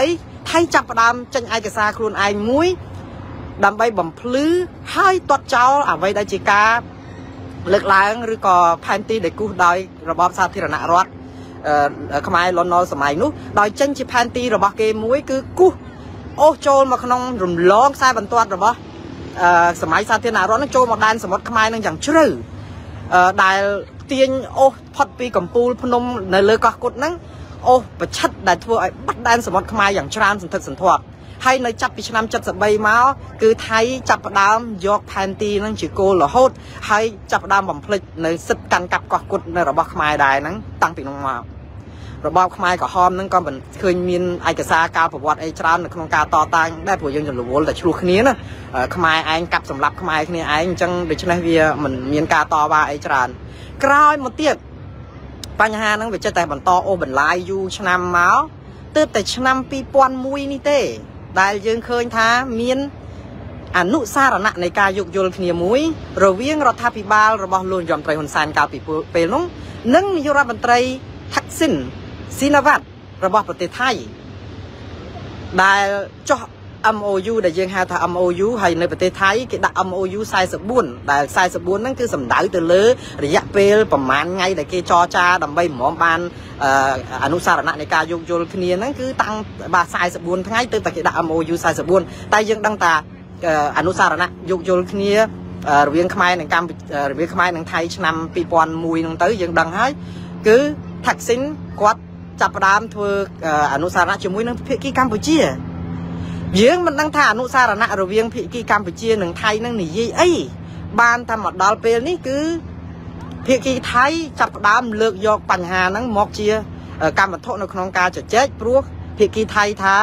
ไทยจับดำจังไอกษาครูนไอมุ้ยดำใบบ่มพลื้อให้ตัดเจ้าไว้ได้จีกาเลิกล้างหรือก็แพนตีเด็กกู้ได้ระบบสาธารณรัฐขมายล้นนอสมัยนู้โดยจังจีแพนตีระบบเกมมุ้ยคือกู้โอ้โจลมาขนมรุมล้องใส่บรรทัดระบบสมัยสาธารณรัฐนั่งโจลมาดันสมมติขมายนั่งอย่างชื่อได้เตียนโอ้พอดปีกัมพูพนมในเลือกกดนั่งโอ้ประชัดได้ทั่วไอ้บัดดันสมมติขมายอย่างชราญสันทัดสันทวดให้ในจับปีชนำจับสบายมาคือไทยจับดามยกแพนตีนั่งจีโกหล่อโหดให้จับดามบ่มพลิกในสิทธิ์การกับกดในระบบขมายได้นั่งตั้งปีนงมาระบบขมายกับฮอมนั่งก็เป็นเคยมีไอกษาการประวัติไอชราญในโครงการต่อต้านได้ผู้ยังจะหลวงแต่ชูคนี้นะขมายไอกับสำหรับขมายคนี้ไอจังโดยเฉพาะเวียมันมีการต่อว่าไอชราญกลายมาเตี้ยปัญหานั่งไปเจอแต่บรรทอโอบันลายอยู่ชนำเมาเติบแต่ชนำปีปอนมุยนี่เต้ได้ยังเคยท้ามีนอนุสารณะในการยกโยนขณีมุ้ยระเวียงรัฐพิบาลระบอบลุนยอมไตรหนซานกาปีเปลุงนึ่งยุรัฐมนตรีทักษิณศินวัตรระบอบประเทศไทยได้จ่อ MOU ได้ยังหาถ้า MOU ให้ในประเทศไทยก็ได้ MOU ใส่สบุนแต่ใส่สบุนนั่นคือสำนักตัวเลือระยะเปลประมาณไงแต่เกจอจาดำใบหมอมบานอนุสารณะในการยกโยนคณีนั่นคือตั้งบาใส่สบุนทั้งไงตัวแต่ก็ได้ MOU ใส่สบุนแต่ยังดังตาอนุสารณะยกโยนคณีเรียงขมายในการเรียงขมายในไทยชนำปีปอนมวยนั่งเตยยังดังให้คือทักษิณกวาดจับดามทัวอนุสารณะจมุยนั่งเพื่อกี้กัมพูชียืงมันตั้งท่าอนุสารณะระเวียงพิกีกัมพูชีหนึ่งไทยนั่งหนียี่ไอ้บ้านทำหมดดอลเปลนี่คือพิกีไทยจับดามเลือกยกปัญหานั่งมอกเชียการบรรทุกในโครงการจะเจ๊ปลุกพิกีไทยท้า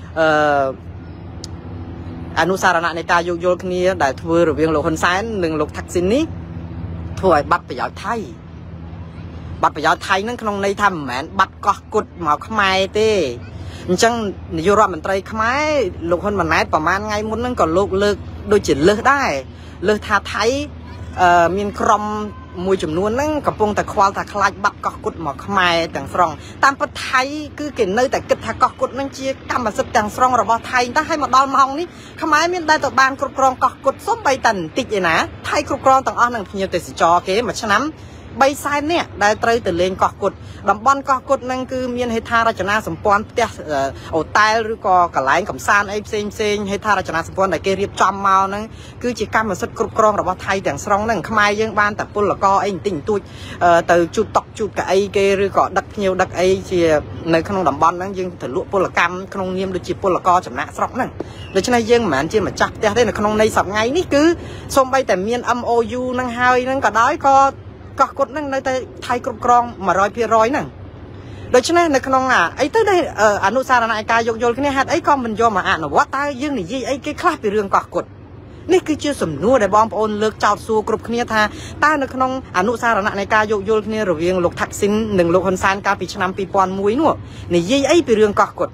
อนุสารณะในการยกโยนนี้ได้ทัวระเวียงโลคนซ้ายหนึ่งโลทักษิณนี้ทัวบัตรประโยชน์ไทยบัตรประโยชน์ไทยนั่งขนมในทำเหมือนบัตรก็กดหมอกขมายเต้จังนายรัฐมนตรีขมายลูกคนมันไหนประมาณไงมุนนั่งก่อนลูกเลิกโดยจิตเลิกได้เลิกทาไทยมีกรมมวยจำนวนนั่งกับปงแต่ควาลแต่คลายบัตรก็กดหมอกขมายแต่งสรงตามประไทยคือเก่งเนยแต่กึศทากกดนั่งเชียกำมาสุดแต่งสรงระบอบไทยถ้าให้มาดอลมองนี้ขมายมีได้ต่อบานกรุกรองก็กดส้มใบตันติดอย่างนะไทยกรุกรองต่างอ้อนั่งพิจารณาสิจอเก๋มาฉะนั้นใบไซน์เนี่ยได้เตยแต่เลงกอกดลำบอนกอกดนั่นคือมีให้ทาราชนาสมปอนเตะเอาตายหรือก็กระไหลกับซานไอ้เซ็งให้ทาราชนาสมปอนแต่เกเรียบจอมเมานั่นคือจิกรรมมันสุดกรุบกรองระบอบไทยแต่งสรงนั่งขมายยังบ้านแต่ปุ่นแล้วก็ไอ้ติ่งตุ้ยแต่จุดตกจุดกับไอ้เกหรือก็ดักเหี่ยวดักไอ้เชียในขนมลำบอนนั่นยังถือลุ่ปุ่นละกรรมขนมเนียมโดยจีปุ่นละก็จำหน้าสรงนั่นโดยฉะนั้นยังเหมือนจีมาจับเตะได้ในขนมในสับไงนี่คือส่งไปแต่เมียน MOU นั่งไฮนั่งก็ได้ก็กดนั่งในไทยกรุบกรองมา100%นั่งโดยเฉพาะในขนมไอ้ตัวได้อนุสารณะการยกโยนขึ้นไอ้ก็มันยอมมาอ่านว่าตายยังหนียี่ไอ้แค่คลาดไปเรื่องก็กดนี่คือเชื่อสมนู้ได้บอมโอนเลิกเจ้าสู้กรุบขึ้นท่าตายในขนมอนุสารณะในการยกโยนขึ้นระเวียงลูกทักษิณหนึ่งลูกคนซานการปีชนำปีปอนมวยนู่นหนียี่ไอ้ไปเรื่องก็กด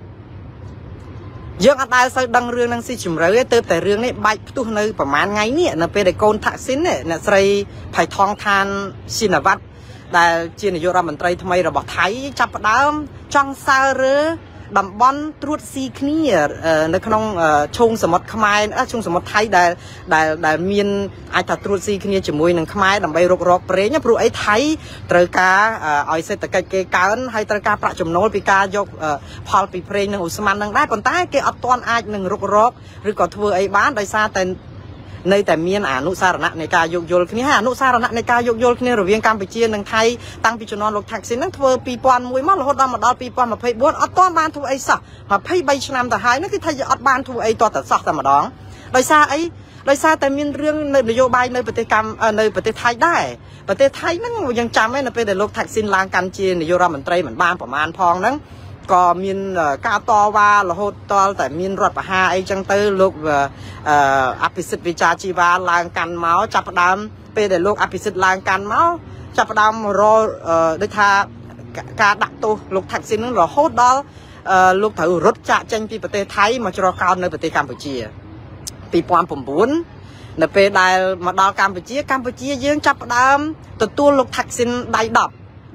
ยังอัตราใส่ดังเรื่องนั่งสิจุ่มเลยเติมแต่เรื่องนี้ใบตู้ในประมาณไงเนี่ยนั่นเป็นไอ้โกนทักษิณเนี่ยนั่นใส่ไผ่ทองทานศินวัตรแต่เจียนยุรัฐมนตรีทำไมระบบไทยจับดาวจังซาเรือดำบอลตรวจซีคนีในขนมชงสมดขมายชงสมดไทยได้มีนไอ้ตรวจซีคนีจมูกหนึ่งขมายดำใบรกเปรี้ยเนี่ยปลุกไอ้ไทยตระกาไอ้เศรษฐกิจเกณฑ์ให้ตระกาประจำโนปีกายกพอลปีเพลงหนึ่งอุสมันหนึ่งได้คนใต้เกี่ยอัตตอนไอ้หนึ่งรกหรือก็ทัวไอ้บ้านได้ซาแต่ในแต่เมียนอนุสารณะในการยกโยนนี้อนุสารณะในการยกโยนนี้ระเวียงการไปเชียร์หนึ่งไทยตั้งพิจารณาลกทักษิณนั่งทัวปีปอนมวยมั่งหดดมาดอปีปอนมาเพย์บวนอัตตอนบ้านทัวไอ้สักมาเพย์ใบชนามแต่หายนั่นคือไทยอัตบ้านทัวไอ้ตัวแต่สักแต่มาดองโดยซาไอ้โดยซาแต่มีเรื่องในนโยบายในประเทศกรรมในประเทศไทยได้ประเทศไทยนั่งยังจำไว้ในประเทศลกทักษิณลางการเชียร์นโยบายมันไตรเหมือนบ้านประมาณพองนั้นก็มีกาตอวาละหดตอแต่มีรถประหาไอจังเตอร์ลูกอภิสิทธิ์วิจาชีวาลางกันเมาจับดำเป็นแต่ลูกอภิสิทธิ์ลางกันเมาจับดำรอได้ทาการดักตัวลูกทักษิณนั่นละหดดอลูกถือรถจะจังปีประเทศไทยมาจรการในประเทศกัมพูชีปีปอนผมบุญในประเทศมาดอกัมพูชียืนจับดำตัวลูกทักษิณได้ดับ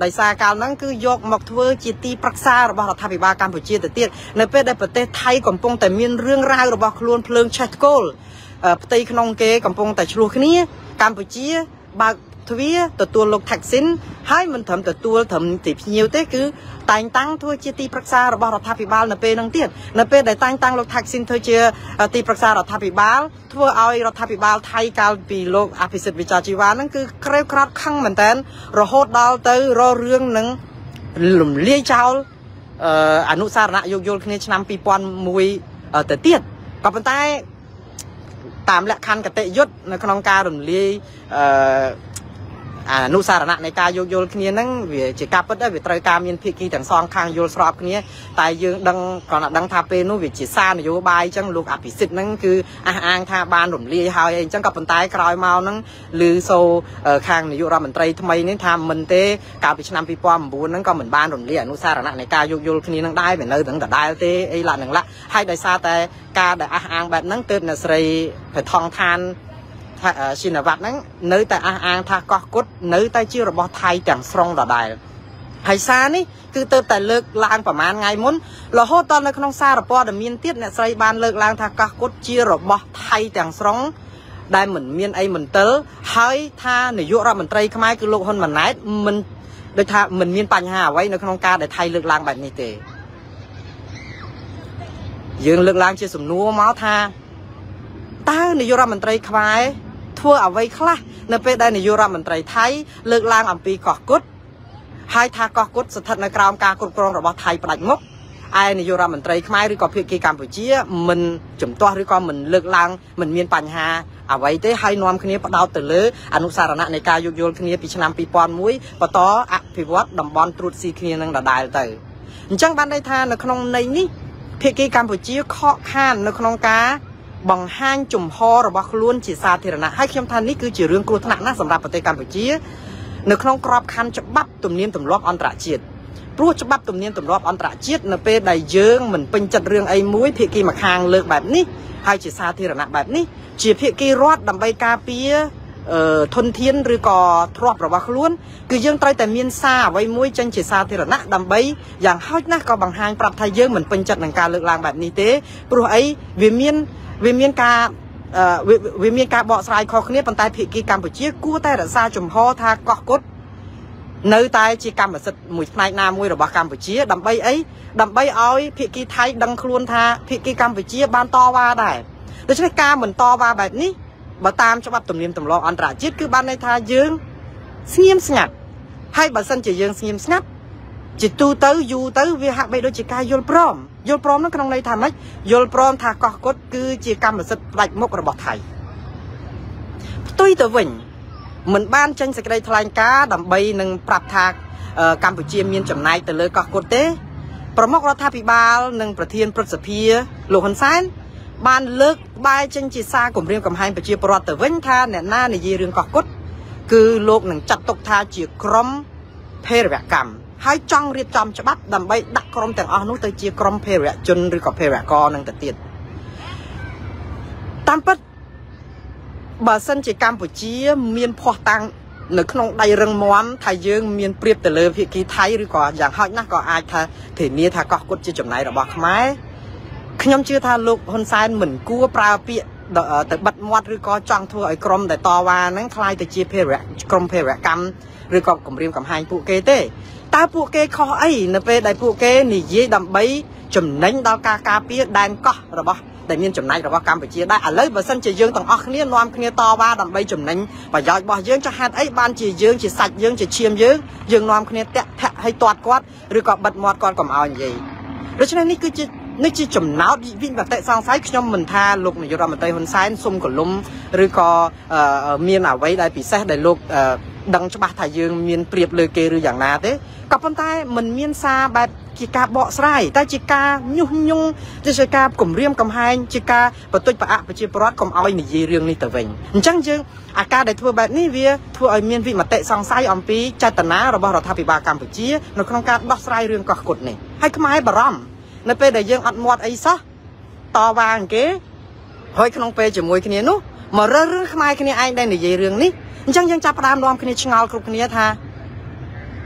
đại sa cao nắng cứ dọc mọc thưa chỉ ti prắc xa rồi bảo thay ba Campuchia từ tiệt nơi bên đạiประเทศไทยកំពុងតែមានរឿងរ៉ាវរបស់ខ្លួនភ្លើងឆេះគោលផ្ទៃក្នុងគេកំពុងតែឆ្លោះគ្នាកម្ពុជាបើកទ្វារទទួលលោកថាក់ស៊ីនហើយមិនត្រឹមទទួលត្រឹមទីភ្ញៀវទេគឺតែងតាំងធ្វើជាទីប្រឹក្សារបស់រដ្ឋាភិបាលនៅពេលហ្នឹងទៀតនៅពេលដែលតែងតាំងលោកថាក់ស៊ីនធ្វើជាទីប្រឹក្សារដ្ឋាភិបាលធ្វើឲ្យរដ្ឋាភិបាលថៃកាលពីលោកអភិសិទ្ធវិជ្ជាជីវ៉ាហ្នឹងគឺក្រេវក្រោតខឹងមែនតើរហូតដល់ទៅរករឿងនឹងលំលាយចោលអនុសារណៈយោគយល់គ្នាឆ្នាំ2001ទៅទៀតក៏ប៉ុន្តែតាមលក្ខខណ្ឌកតិយុត្តនៅក្នុងការរំលាយអនុសារណៈនៃការយោគយល់គ្នាហ្នឹងវាជាការពិតដែរវាត្រូវការមានភាគីទាំងសងខាងយល់ស្របគ្នាតែយើងដឹងគ្រាន់តែដឹងថាពេលនោះវាជាសារនយោបាយអញ្ចឹងលោកអភិសិទ្ធហ្នឹងគឺអះអាងថាបានរំលាយហើយអីអញ្ចឹងក៏ប៉ុន្តែក្រោយមកហ្នឹងឮសូខាងនាយករដ្ឋមន្ត្រីថ្មីនេះថាមិនទេកាលពីឆ្នាំ2009ហ្នឹងក៏មិនបានរំលាយអនុសារណៈនៃការយោគយល់គ្នាហ្នឹងដែរវានៅទាំងដដែលទេអីឡាក់នឹងឡាក់ហើយដោយសារតែការដែលអះអាងបែបហ្នឹងទើបអ្នកស្រីបថងឋានស៊ីនវ៉ាត់ហ្នឹងនៅតែអះអាងថាកោះគុតនៅតែជារបស់ថៃទាំងស្រុងដដែលហើយសារនេះគឺទៅតែលើកឡើងប្រហែលថ្ងៃមុនរហូតដល់នៅក្នុងសារព័ត៌មានទៀតអ្នកស្រីបានលើកឡើងថាកោះគុតជារបស់ថៃទាំងស្រុងដែលមិនមានអីមន្ទិលហើយថានាយករដ្ឋមន្ត្រីខ្មែរគឺលោកហ៊ុនម៉ាណែតមិនដូចថាមិនមានបញ្ហាអ្វីនៅក្នុងការដែលថៃលើកឡើងបែបនេះទេយើងលើកឡើងជាសំណួរមកថាតើនាយករដ្ឋមន្ត្រីខ្មែរធ្វើអ្វីខ្លះនៅពេលដែលនាយករដ្ឋមន្ត្រីថៃលើកឡើងអំពីកោះគុតហើយថាកោះគុតស្ថិតនៅក្រោមការគ្រប់គ្រងរបស់ថៃផ្ដាច់មុខឯនាយករដ្ឋមន្ត្រីខ្មែរឬក៏ភាគីកម្ពុជាមិនជំទាស់ឬក៏មិនលើកឡើងមិនមានបញ្ហាអ្វីទេហើយនាំគ្នាផ្ដោតទៅលើអនុសារណៈនៃការយោគយល់គ្នាពីឆ្នាំ2001បន្តអភិវឌ្ឍតំបន់ត្រួតស៊ីគ្នានឹងដដែលទៅអញ្ចឹងបានន័យថានៅក្នុងន័យនេះភាគីកម្ពុជាខកខាននៅក្នុងការបង្ហាញជំហររបស់ខ្លួនជាសាធារណៈហើយខ្ញុំថានេះគឺជារឿងគ្រោះថ្នាក់ណាស់សម្រាប់ប្រទេសកម្ពុជានៅក្នុងក្របខ័ណ្ឌច្បាប់ទំនៀមទម្លាប់អន្តរជាតិព្រោះច្បាប់ទំនៀមទម្លាប់អន្តរជាតិនៅពេលដែលយើងមិនពេញចិត្តរឿងអីមួយភាគីម្ខាងលើកបែបនេះហើយជាសាធារណៈបែបនេះជាភាគីរដ្ឋដើម្បីការពារធនធានឬក៏ទ្រព្យរបស់ខ្លួនគឺយើងត្រូវតែមានសារអ្វីមួយចេញជាសាធារណៈដើម្បីយ៉ាងហោចណាស់ក៏បង្ហាញប្រាប់ថាយើងមិនពេញចិត្តនឹងការលើកឡើងបែបនេះទេព្រោះអីវាមានការបកស្រាយខុសគ្នាប៉ុន្តែភាគីកម្ពុជាគួរតែរក្សាជំហរថាកោះគុតនៅតែជាកម្មសិទ្ធិមួយផ្នែកណាមួយរបស់កម្ពុជាដើម្បីអីដើម្បីឲ្យភាគីថៃដឹងខ្លួនថាភាគីកម្ពុជាបានតវ៉ាដែរដូច្នេះការមិនតវ៉ាបែបនេះបើតាមច្បាប់ទំនៀមទម្លាប់អន្តរជាតិគឺបានន័យថាយើងស្ងៀមស្ងាត់ហើយបើសិនជាយើងស្ងៀមស្ងាត់ជាទូទៅយូរទៅវាហាក់បីដូចជាការយល់ព្រមនោះក្នុងន័យថាម៉េចយល់ព្រមថាកោះគុតគឺជាកម្មសិទ្ធិផ្ដាច់មុខរបស់ថៃផ្ទុយទៅវិញមិនបានចេញសេចក្តីថ្លែងការណ៍ដើម្បីនឹងប្រាប់ថាកម្ពុជាមានចំណែកទៅលើកោះគុតទេប្រមុខរដ្ឋាភិបាលនិងប្រធានព្រឹទ្ធសភាលោកហ៊ុនសែនបានលើកក្បែរចេញជាសារគម្រាមកំហែងប្រជាពលរដ្ឋទៅវិញថាអ្នកណានិយាយរឿងកោះគុតគឺលោកនឹងចាត់ទុកថាជាក្រុមភេរវកម្មហើយចង់រៀបចំច្បាប់ដើម្បីដាក់ក្រុមទាំងអស់នោះទៅជាក្រុមភេរវជនឬក៏ភេរវករនឹងទៅទៀតតាមពិតបើសិនជាកម្ពុជាមានភ័ស្តុតាងនៅក្នុងដៃរឹងមាំថាយើងមានប្រៀបទៅលើភាគីថៃឬក៏យ៉ាងហោចណាស់ក៏អាចថាធានាថាកោះគុតជាចំណែករបស់ខ្មែរខ្ញុំជឿថាលោកហ៊ុនសែនមិនគួរប្រើពាក្យទៅបិទមាត់ឬក៏ចង់ធ្វើឲ្យក្រុមដែលតវ៉ាហ្នឹងคล้ายទៅជាក្រុមភេរវកម្មឬក៏គម្រាមកំហែងពួកគេទេតើពួកគេខុសអីនៅពេលដែលពួកគេនិយាយដើម្បីចំណេញដល់ការការពារដែនកោះរបស់ដែលមានចំណែករបស់កម្ពុជាដែរឥឡូវបើសិនជាយើងទាំងអស់គ្នានាំគ្នាតវ៉ាដើម្បីចំណេញប្រយោជន៍របស់យើងចាស់ហេតុអីបានជាយើងជាសាច់យើងជាឈាមយើងនាំគ្នាតាក់ធាក់ឲ្យទាត់គាត់ឬក៏បិទមាត់គាត់កុំឲ្យនិយាយដូច្នេះនេះជាចំណោទវិបត្តិសង្ស័យខ្ញុំមិនថាលោកនាយករដ្ឋមន្ត្រីហ៊ុនសែនសុំកលុំឬក៏មានអ្វីដែលពិសេសដែលលោកដឹងច្បាស់ថាយើងមានប្រៀបលើគេឬយ៉ាងណាទេក៏ប៉ុន្តែมันមានសារបែបជាការបកស្រាយតែជាការញុះញង់ជាការគំរាមកំហែងជាការបន្ទុចផ្អាកប្រជាពលរដ្ឋកុំឲ្យនិយាយរឿងនេះទៅវិញអញ្ចឹងយើងអាការដែលធ្វើបែបនេះវាធ្វើឲ្យមានវិមតិសង្ស័យអំពីចេតនារបស់រដ្ឋាភិបាលកម្ពុជានៅក្នុងការដោះស្រាយរឿងកោះគុតនេះហើយខ្មែរបារម្ភនៅពេលដែលយើងអត់មាត់អីសោះតវ៉ាគេហើយក្នុងពេលជាមួយគ្នានោះមករើរឿងខ្មែរគ្នាឯងដែលនិយាយរឿងនេះអញ្ចឹងយើងចាប់ផ្ដើមនាំគ្នាឆ្ងល់គ្រប់គ្នាថាត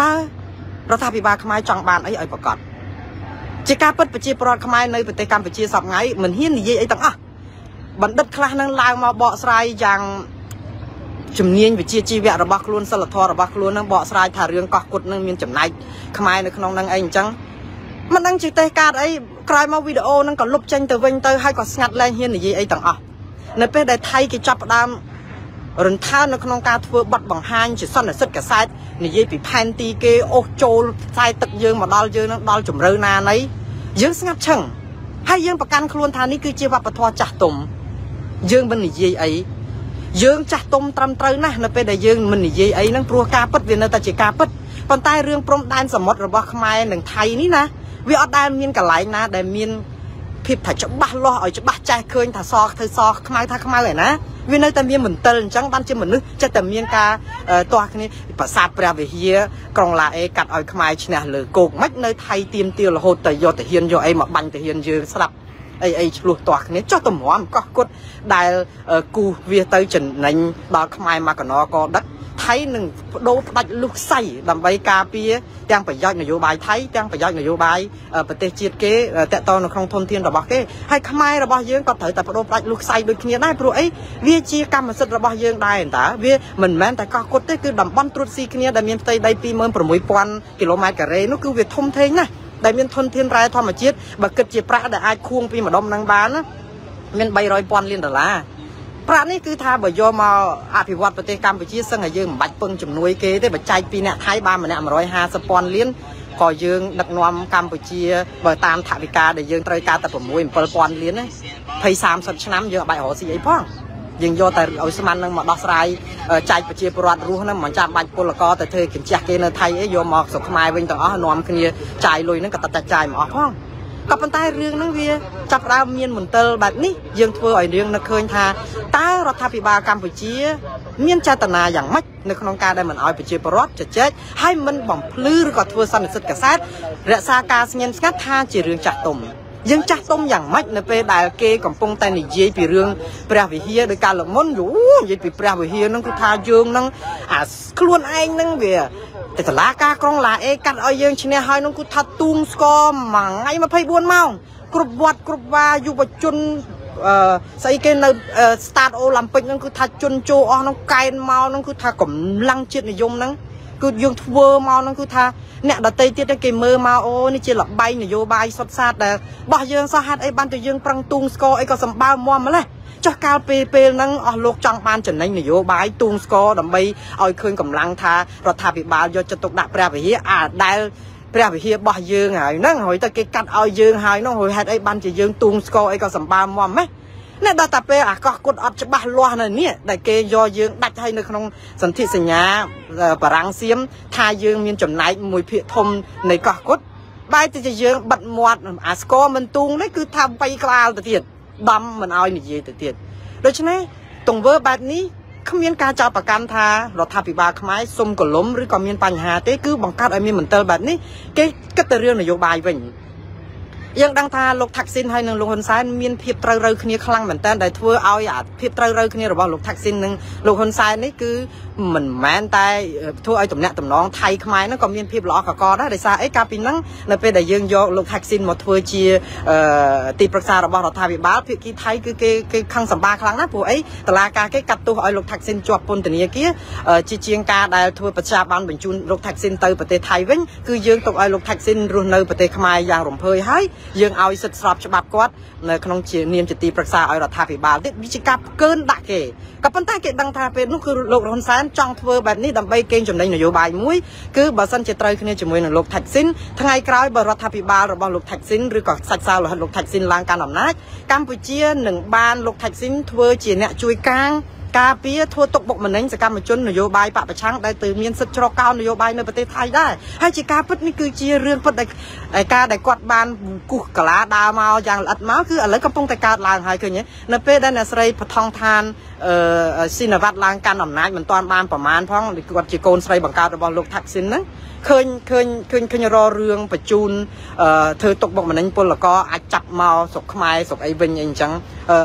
ตาរដ្ឋាភិបាលខ្មែរចង់បានអីឲ្យប្រកបជាការពិតប្រជាពលរដ្ឋខ្មែរនៅប្រទេសកម្ពុជាសពថ្ងៃមិនហ៊ាននិយាយអីទាំងអស់បណ្ឌិតខ្លះនឹងឡើងមកបកស្រាយយ៉ាងជំនាញវិជ្ជាជីវៈរបស់ខ្លួនសិលធម៌របស់ខ្លួននឹងបកស្រាយថារឿងកោះគុតនឹងមានចំណែកខ្មែរនៅក្នុងនឹងអីអញ្ចឹងមិនដឹងជាទេការអីក្រោយមកវីដេអូនឹងក៏លុបចេញទៅវិញទៅហើយក៏ស្ងាត់លែងហ៊ាននិយាយអីទាំងអស់នៅពេលដែលថៃគេចាប់ផ្ដើមរន្ថាននៅក្នុងការធ្វើបទបង្ហាញជាសន្និសិទកសែតនិយាយពីផែនទីគេអូសចូលខ្សែទឹកយើងមកដល់យើងនឹងដល់ជំរឿណាណីយើងស្ងាត់ឈឹងហើយយើងប្រកាន់ខ្លួនថានេះគឺជាវប្បធម៌ចាស់ទុំយើងមិននិយាយអីយើងចាស់ទុំត្រឹមត្រូវណាស់នៅពេលដែលយើងមិននិយាយអីហ្នឹងព្រោះការពិតវានៅតែជាការពិតប៉ុន្តែរឿងព្រំដែនសមុទ្ររបស់ខ្មែរនិងថៃនេះណាវាអត់ដែលមានកន្លែងណាដែលមានភាពថាច្បាស់លាស់ឲ្យច្បាស់ចេះឃើញថាសធ្វើសខ្មៅថាខ្មៅឯណាវានៅតែមានមន្ទិលអញ្ចឹងបានជាមនុស្សចិត្តតែមានការទាស់គ្នាប្រាសាទព្រះវិហារក្រុងឡាអេកាត់ឲ្យខ្មែរឈ្នះលើគោកមិននៅថៃទៀមទារហូតទៅយកទាហានយកអីមកបាញ់ទាហានយើងស្លាប់អីឆ្លោះទាស់គ្នាចុះតម្រាំកោះគុតដែលគូវាទៅចំណេញដល់ខ្មែរមកកណកដឹកថៃនឹងបដូរផ្ដាច់លុះខ្សៃដើម្បីការពារទាំងប្រយោជន៍នយោបាយថៃទាំងប្រយោជន៍នយោបាយប្រទេសជាតិគេតកតនៅក្នុងធនធានរបស់គេហើយខ្មែររបស់យើងក៏ត្រូវតែបដូរផ្ដាច់លុះខ្សៃដូចគ្នាដែរព្រោះអីវាជាកម្មសិទ្ធិរបស់យើងដែរតាវាមិនមែនតែកោះគុតទេគឺតំបន់ត្រួតស៊ីគ្នាដែលមានផ្ទៃដី 26000 គីឡូម៉ែត្រការ៉េនោះគឺវាធំធេងណាស់ដែលមានធនធានរ៉ែធម្មជាតិបើគិតជាប្រាក់ដែលអាចខួងពីម្ដុំនឹងបានមាន300,000 លានដុល្លារប្រាក់នេះគឺថាបើយកមកអភិវឌ្ឍប្រទេសកម្ពុជាសឹងតែយើងមិនបាច់ពឹងជំនួយគេទេបើចែកពីអ្នកថៃបានម្នាក់150,000 លានក៏យើងដឹកនាំកម្ពុជាបើតាមថវិកាដែលយើងត្រូវការតែ6-7,000 លានទេ20-30 ឆ្នាំយើងអត់បាច់រកស៊ីអីផងយើងយកតែឲ្យស្មាននឹងមកដោះស្រាយចែកប្រជាពលរដ្ឋរស់ហ្នឹងមិនចាំបាច់ពលករទៅធ្វើកិញ្ចះគេនៅថៃអីយកមកស្រុកខ្មែរវិញទាំងអស់នាំគ្នាចាយលុយហ្នឹងក៏តែចាយមកអស់ផងក៏ប៉ុន្តែរឿងហ្នឹងវាចាប់ដើមមានមន្ទិលបែបនេះយើងធ្វើឲ្យរឿងនឹកឃើញថាតើរដ្ឋាភិបាលកម្ពុជាមានចេតនាយ៉ាងម៉េចនៅក្នុងការដែលមិនឲ្យប្រជាពលរដ្ឋជជែកហើយមិនបំភ្លឺឬក៏ធ្វើសន្និសីទកាសែតរក្សាការស្ងៀមស្ងាត់ថាជារឿងចាស់ទុំយើងចាស់ទុំយ៉ាងម៉េចនៅពេលដែលគេកំពុងតែនិយាយពីរឿងព្រះវិហារដោយការលមុននិយាយពីព្រះវិហារហ្នឹងគឺថាយើងហ្នឹងអាខ្លួនឯងហ្នឹងវាតែតឡាការក្រុងឡាអេកាត់ឲ្យយើងឈ្នះហើយហ្នឹងគឺថាទូងស្គរមួយថ្ងៃ 24 ម៉ោងគ្រប់វត្តគ្រប់វាយុវជនស្អីគេនៅ start Olympic ហ្នឹងគឺថាជន់ជោអស់ហ្នឹងកែនមកហ្នឹងគឺថាកម្លាំងជាតិនិយមហ្នឹងគឺយើងធ្វើមកហ្នឹងគឺថាអ្នកដតីទៀតគេមើលមកអូនេះជាលបែងនយោបាយសុទ្ធសាធដែលបោះយើងសោះហេតុអីបានទៅយើងប្រឹងទូងស្គរអីក៏សម្បើមម្លេះចុះកាលពេលហ្នឹងអស់លោកចង់បានចំណេញនយោបាយទូងស្គរដើម្បីឲ្យឃើញកម្លាំងថារដ្ឋាភិបាលយកចិត្តទុកដាក់ព្រះវិហារដែលព្រះវិហារបោះយើងហើយហ្នឹងហើយតែគេកាត់ឲ្យយើងហើយហ្នឹងហើយហេតុអីបានជាយើងទូងស្គរអីក៏សម្បើមម៉េះនេះដល់តែពេលអាកោះគុតអត់ច្បាស់លាស់នៅនេះដែលគេយកយើងដាច់ឲ្យនៅក្នុងសន្ធិសញ្ញាបារាំងសៀមថាយើងមានចំណែកមួយភាគធំនៃកោះគុតបែរទៅជាយើងបិទមាត់អាស្គរមិនទូងនេះគឺថាបៃក្បាលទៅទៀតដំមិនឲ្យនិយាយទៅទៀតដូច្នេះទង្វើបែបនេះគ្មានការចោទប្រកាន់ថារដ្ឋាភិបាលខ្មែរសុំកលុំឬក៏មានបញ្ហាទេគឺបង្កើតឲ្យមានមន្ទិលបែបនេះគេគិតទៅរឿងនយោបាយវិញយើងដឹងថាលោកថាក់ស៊ីនហើយនិងលោកហ៊ុនសែនមានភាពត្រូវរើគ្នាខ្លាំងមែនតើដែលធ្វើឲ្យអាភាពត្រូវរើគ្នារបស់លោកថាក់ស៊ីននិងលោកហ៊ុនសែននេះគឺមិនមែនតែធ្វើឲ្យទំនាក់ទំនងថៃខ្មែរហ្នឹងក៏មានភាពល្អកកដែរដោយសារអីកាលពីហ្នឹងនៅពេលដែលយើងយកលោកថាក់ស៊ីនមកធ្វើជាទីប្រឹក្សារបស់រដ្ឋាភិបាលភាគីថៃគឺគេខឹងសម្បាខ្លាំងណាស់ព្រោះអីតឡាការគេកាត់ទោសឲ្យលោកថាក់ស៊ីនជាប់ពន្ធនាគារជាជាងការដែលធ្វើប្រជាបានបញ្ជូនលោកថាក់ស៊ីនទៅប្រទេសថៃវិញគឺយើងទុកឲ្យលោកថាក់ស៊ីនរស់នៅប្រទេសខ្មែរយ៉ាងរំភើយហើយយើងឲ្យសិទ្ធិស្របច្បាប់គាត់នៅក្នុងជានាមជាទីប្រឹក្សាឲ្យរដ្ឋាភិបាលទៀតវាជាការកើនដាក់គេក៏ប៉ុន្តែគេដឹងថាពេលនោះគឺលោកហ៊ុនសែនចង់ធ្វើបែបនេះដើម្បីកេងចំណេញនយោបាយមួយគឺបើសិនជាត្រូវគ្នាជាមួយនឹងលោកថាក់ស៊ីនថ្ងៃក្រោយបើរដ្ឋាភិបាលរបស់លោកថាក់ស៊ីនឬក៏សាច់សៅរហិតលោកថាក់ស៊ីនឡើងកាន់អំណាចកម្ពុជានឹងបានលោកថាក់ស៊ីនធ្វើជាអ្នកជួយការពារធ្វើទុកបុកម្នេញសកម្មជននយោបាយបពប្រឆាំងដែលទៅមានសិទ្ធិច្រកកោននយោបាយនៅប្រទេសថៃដែរហើយជាការពិតនេះគឺជារឿងពិតដែលការដែលគាត់បានគូសកាឡាដើរមកយ៉ាងល្អិតមកគឺឥឡូវកំពុងតែកើតឡើងហើយឃើញនៅពេលដែលអ្នកស្រីបថងឋានស៊ីណាវ៉ាត់ឡើងកាន់អំណាចមិនទាន់បានប្រមាណផងគាត់ជាកូនស្រីបង្កើតរបស់លោកថាក់ស៊ីនហ្នឹងឃើញររឿងបញ្ជូនធ្វើទុកបុកម្នេញពលករអាចចាប់មកស្រុកខ្មែរស្រុកអីវិញអីអញ្ចឹង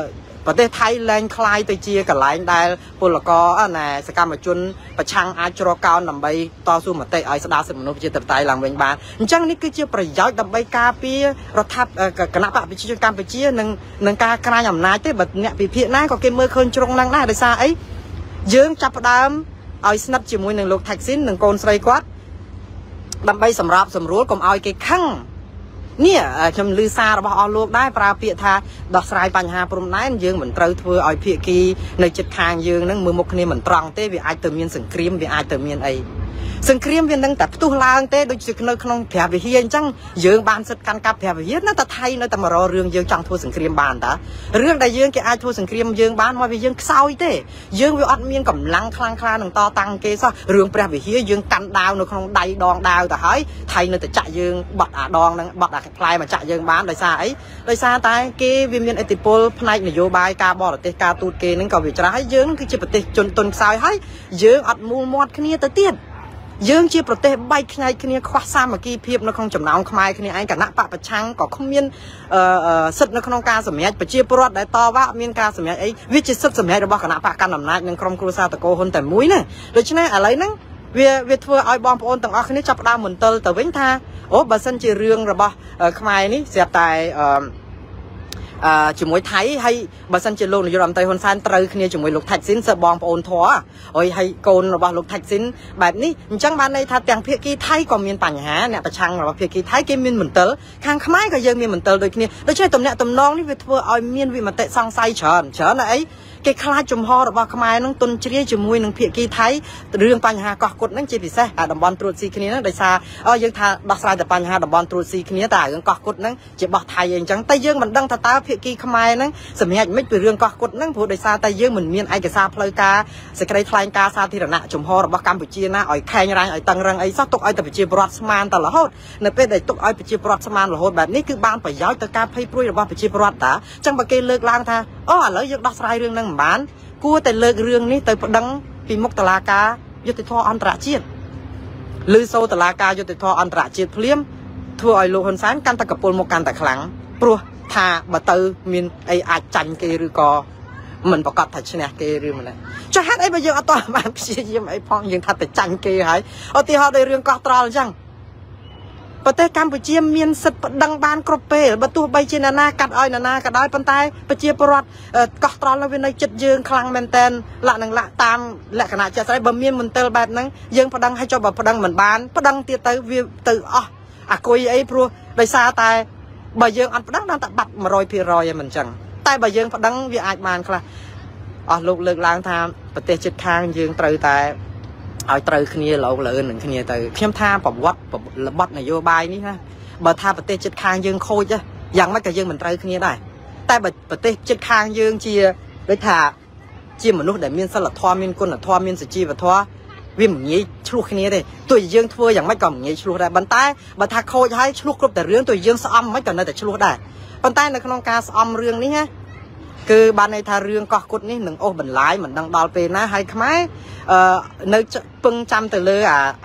ประเทศไทยแรงคลายตัวเจียกับหลายได้พลกรน่ะสกัมจุนประชังอาจรกาวนำไปต่อสู้มาเตะไอสดาสมนุษย์เจตไตหลังเวงบานจังนี่คือเจียประหยัดนำไปกาปีรัฐคณะปะพิจิตรการไปเจียหนึ่งการกระยำนายเตะแบบเนี่ยปีเพียนั่นก็เกมเมื่อคืนจงนั่งได้โดยซาไอยืงจับดามเอาสนับจิมวยหนึ่งลูกแท็กซินหนึ่งโกนใส่กวัดนำไปสำรับสำรวจกลมเอาไอ้ขั้งเนี่ยชมลือซาเราบอกเอาลูกได้ปลาเปียธาดอกสายปัญหาปรุงนั้นยืงเหมือนเตยทัวเอาเพียกีในจิตคางยืงนั่งมือมุกนี่เหมือนตรังเต้วิไอเติมเมียนสังครีมวิไอเติมเมียนไอสังครีมเวียนตั้งแต่ตู้ลางเต้โดยจุดขนมแผลไปเฮียนจังยืงบานสุดการกับแผลไปเฮียนน่าจะไทยน่าจะมารอเรื่องยืงจังทัวสังครีมบานตาเรื่องใดยืงแกไอทัวสังครีมยืงบานว่าไปยืงเศร้าเต้ยืงวิอัดเมียนกับลังคลางคลาหนึ่งต่อตังเกซะเรื่องแผลไปเฮียยืงกันดาวในขนมใดดองดาวแต่เฮ้ยไทยน่าจะจะยืงบัดดองนั่งบัดคลายมาจะยืงบานโดยซาไอโดยซาตายเกวิเมียนไอติโพลพนัยนโยบายการบอดเตะการตูดเกนั่งกับวิจารณ์ให้ยืงคือจะปฏิจนตนสายให้ยืงอัดมูลมอดขึ้นเนี่ยเตี้ยยืงจีประเทศใบขยายขึ้นเนี่ยคว้าซ้ำเมื่อกี้เพียบในของจำนำขมายขึ้นเนี่ยไอ้กับนักปะประชังก็คงมีสุดในขนมการสมัยประเจี๊ยบรอดได้ต่อว่ามีการสมัยไอ้วิจิตรสุดสมัยเราบอกกับนักปะการนำนักในกรมครูซาตะโกคนแต่มุ้ยเนี่ยโดยเฉพาะอะไรนั่งเวียทัวร์ไอ้บอมโอนต่างอันนี้จับดาวเหมือนเตลแต่เว้นท่าโอ้บัสันจีเรื่องเราบอกขมายนี่เสียบตายจุ่มวยไทยให้บัสันเจโลนอยู่ลำไตฮอนซานตรึกเนี่ยจุ่มวยลูกแท็กซินสบองปอนทัวโอ้ยให้โกนระบาลูกแท็กซินแบบนี้จังบ้านในท่าแต่งเพียกีไทยก็มีปัญหาเนี่ยประชังระบาเพียกีไทยเกมมีเหมือนเตลข้างขมายก็ยังมีเหมือนเตลโดยเนี่ยโดยใช้ตัวเนี่ยตัวน้องนี่เวทเวอร์เอาเมียนวิมันเตะซองไซเฉินไอ้เกคลาจุ่มฮอระบาขมายนั่งตุนเชียจุ่มวยนั่งเพียกีไทยเรื่องปัญหาก็กดนั่งเจ็บพิเศษดับบอลตรวจซีคืนนี้นั่งได้ซายังท่าดักสายแต่ปัญหาดับบอลตรวจซีคืนนี้แต่ยังก็กดนั่งเจ็บบอกไทยเองจังแต่ยังมันดังท่าตาเพียกีขมายนั่งสมัยไม่เป็นเรื่องก็กดนั่งผู้โดยสารแต่เยอะเหมือนเมียนไอเกษาพลอยกาสกายทลายกาซาธิรณะจุ่มฮอระบกัมพูชีนะไอแข่งรังไอตังรังไอซอกตกไอแต่ปัจจุบันรัสมานตลอดในเป็นไอตกไอปัจจุบันรัสมานตลอดแบบนี้คือบ้านไปย้อยตะการไพ่ปลุยระบปัจจุบันตาจังบะเกเลิกล้างท่าแล้วยังดักสายเรื่องนั่งบ้านกูแต่เลิกเรื่องนี้แต่ดังปีมุกตลากายุติธรรมอันตรายลือโซตลากายุติธรรมอันตรายเพลี้ยมทัวไอโลหนสารกันตะกบปนมกันแต่ครั้งปลัวทาบะเตอมินไออาจันเกหรือกอมันประกอบทัชนะเกหรือมันเลยจะฮัดไอไปยังอัตมาพิเศษยังไอพองยังทัดแต่จันเกหายเอาที่เขาได้เรื่องกอตรอลจังประเทศกัมพูชีมีนสัตว์ดังบานกรบเปย์ประตูใบเจนานากัดอ้อยนานากัดอ้อยปันไตประเจียปรอดกอตรอลแล้วเป็นในจุดยืนคลังแมนเทนละหนึ่งละตามและขณะจะใช้บะเมียนมันเตลแบบนั้นยังประดังให้เจ้าแบบประดังเหมือนบานประดังเตี้ยเตยวิวตือกุยไอพรัวโดยซาตายใบยืงอันประดังนั่นแต่บัดมารอยพีรอยเหมือนจังแต่ใบยืงประดังวิอาจมานครับลูกเลิกล้างทางประเทศจุดค้างยืงเตยแต่เอาเตยขึ้นเนี่ยเราเลยหนึ่งขึ้นเนี่ยเตยเพียมท่าปบวัดปบวัดนโยบายนี่นะบ่ท่าประเทศจุดค้างยืงโคจ้ะยังไม่กับยืงเหมือนเตยขึ้นเนี่ยได้แต่ประเทศจุดค้างยืงเชียโดยท่าเชียมนุษย์แต่มีนสลัดทอมีนกุนทอมีนสจีบทอวิ่งงี้ชลุกนี้เลยตัวยืงทัวอย่างไม่ก่อมงี้ชลุกได้บรรทัดบรรทัดโคจะให้ชลุกกรุ๊ปแต่เรื่องตัวยืงซ้อมไม่ก่อนแต่ชลุกได้บรรทัดในขนมการซ้อมเรื่องนี้ฮะคือบานในทาเรื่องก็กดนี่หนึ่งโอ้บรรลัยเหมือนดังดอลเปนะให้ขมายในปึงจำแต่เลย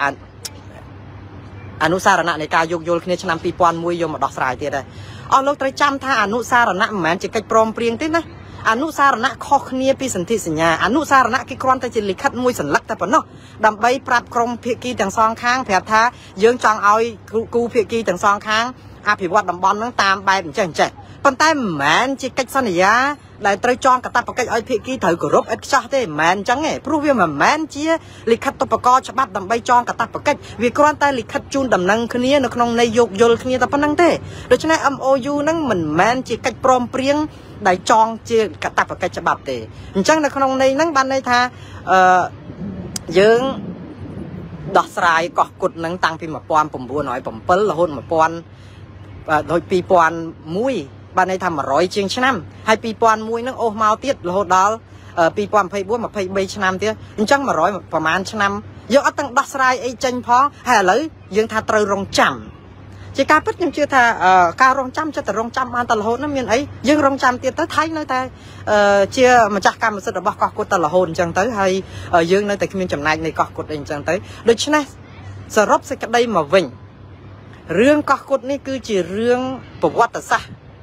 อนุสารณะในการยกโยนในชนำปีปอนมวยโยมดอกสายเตี้ยได้ลูกตรจำท่าอนุสารณะเหมือนจะกิจปลอมเปลี่ยนตินะอนุสารณะข้อเนียปีสันติสัญญาอนุสารณะกิครอนแต่จิลิขัดมวยสันลักแต่ปนเนาะดำใบปรับกรมเพียกีต่างซองค้างแผลท้ายืงจองเอากูเพียกีต่างซองค้างอาภิวัตดำบอลนั่งตามใบเป็นเจ๋งปันใต้เหมือนจะกิจสัญญาได้ตรจองกับตาปกติไอพีกีถือกรบเอ็ดชาเต้แมนจังไงเพราะว่าแมนเจี๊ยลิขัดตัวประกอบฉบับดำใบจองกับตาปกติวิกรอนใต้ลิขัดจูนดำนังคืนนี้ในขนมในยกโยลคืนนี้ตาปนังเต้โดยเฉพาะ MOU นั่งเหมือนแมนจีกิจปลอมเปลี่ยนได้จองเจี๊ยกับตาปกติฉบับเต้จังในขนมในนั่งบันในท่ายืงดอกสายกอกกุดนั่งตังพิมพ์ปอนผมบัวหน่อยผมเปิ้ลละหุ่นมาปอนโดยปีปอนมุ้ยบ้านในทำมา100 เชียงชนะให้ปีปอนมวยนั่งโอ้มาเตี้ยโหดดอลปีปอนไพ่บัวมาไพ่ใบชนะเตี้ยจังมา100ประมาณชนะยังเอาตั้งดักสายไอ้จันพ้องให้เลยยังทาตรรองจำจะการพัฒยังเชื่อทาการรองจำจะแต่รองจำมาตลอดนั่นมีไอ้ยังรองจำเตี้ยแต่ไทยนั่นแต่เชื่อมาจากการมาสุดบอกกอดตลอดจังเต้ให้ยังนั่นแต่มีจำนายในกอดเองจังเต้โดยฉะนั้นสรุปสักได้มาวิ่งเรื่องกอดนี่คือจีเรื่องประวัติศาสตร์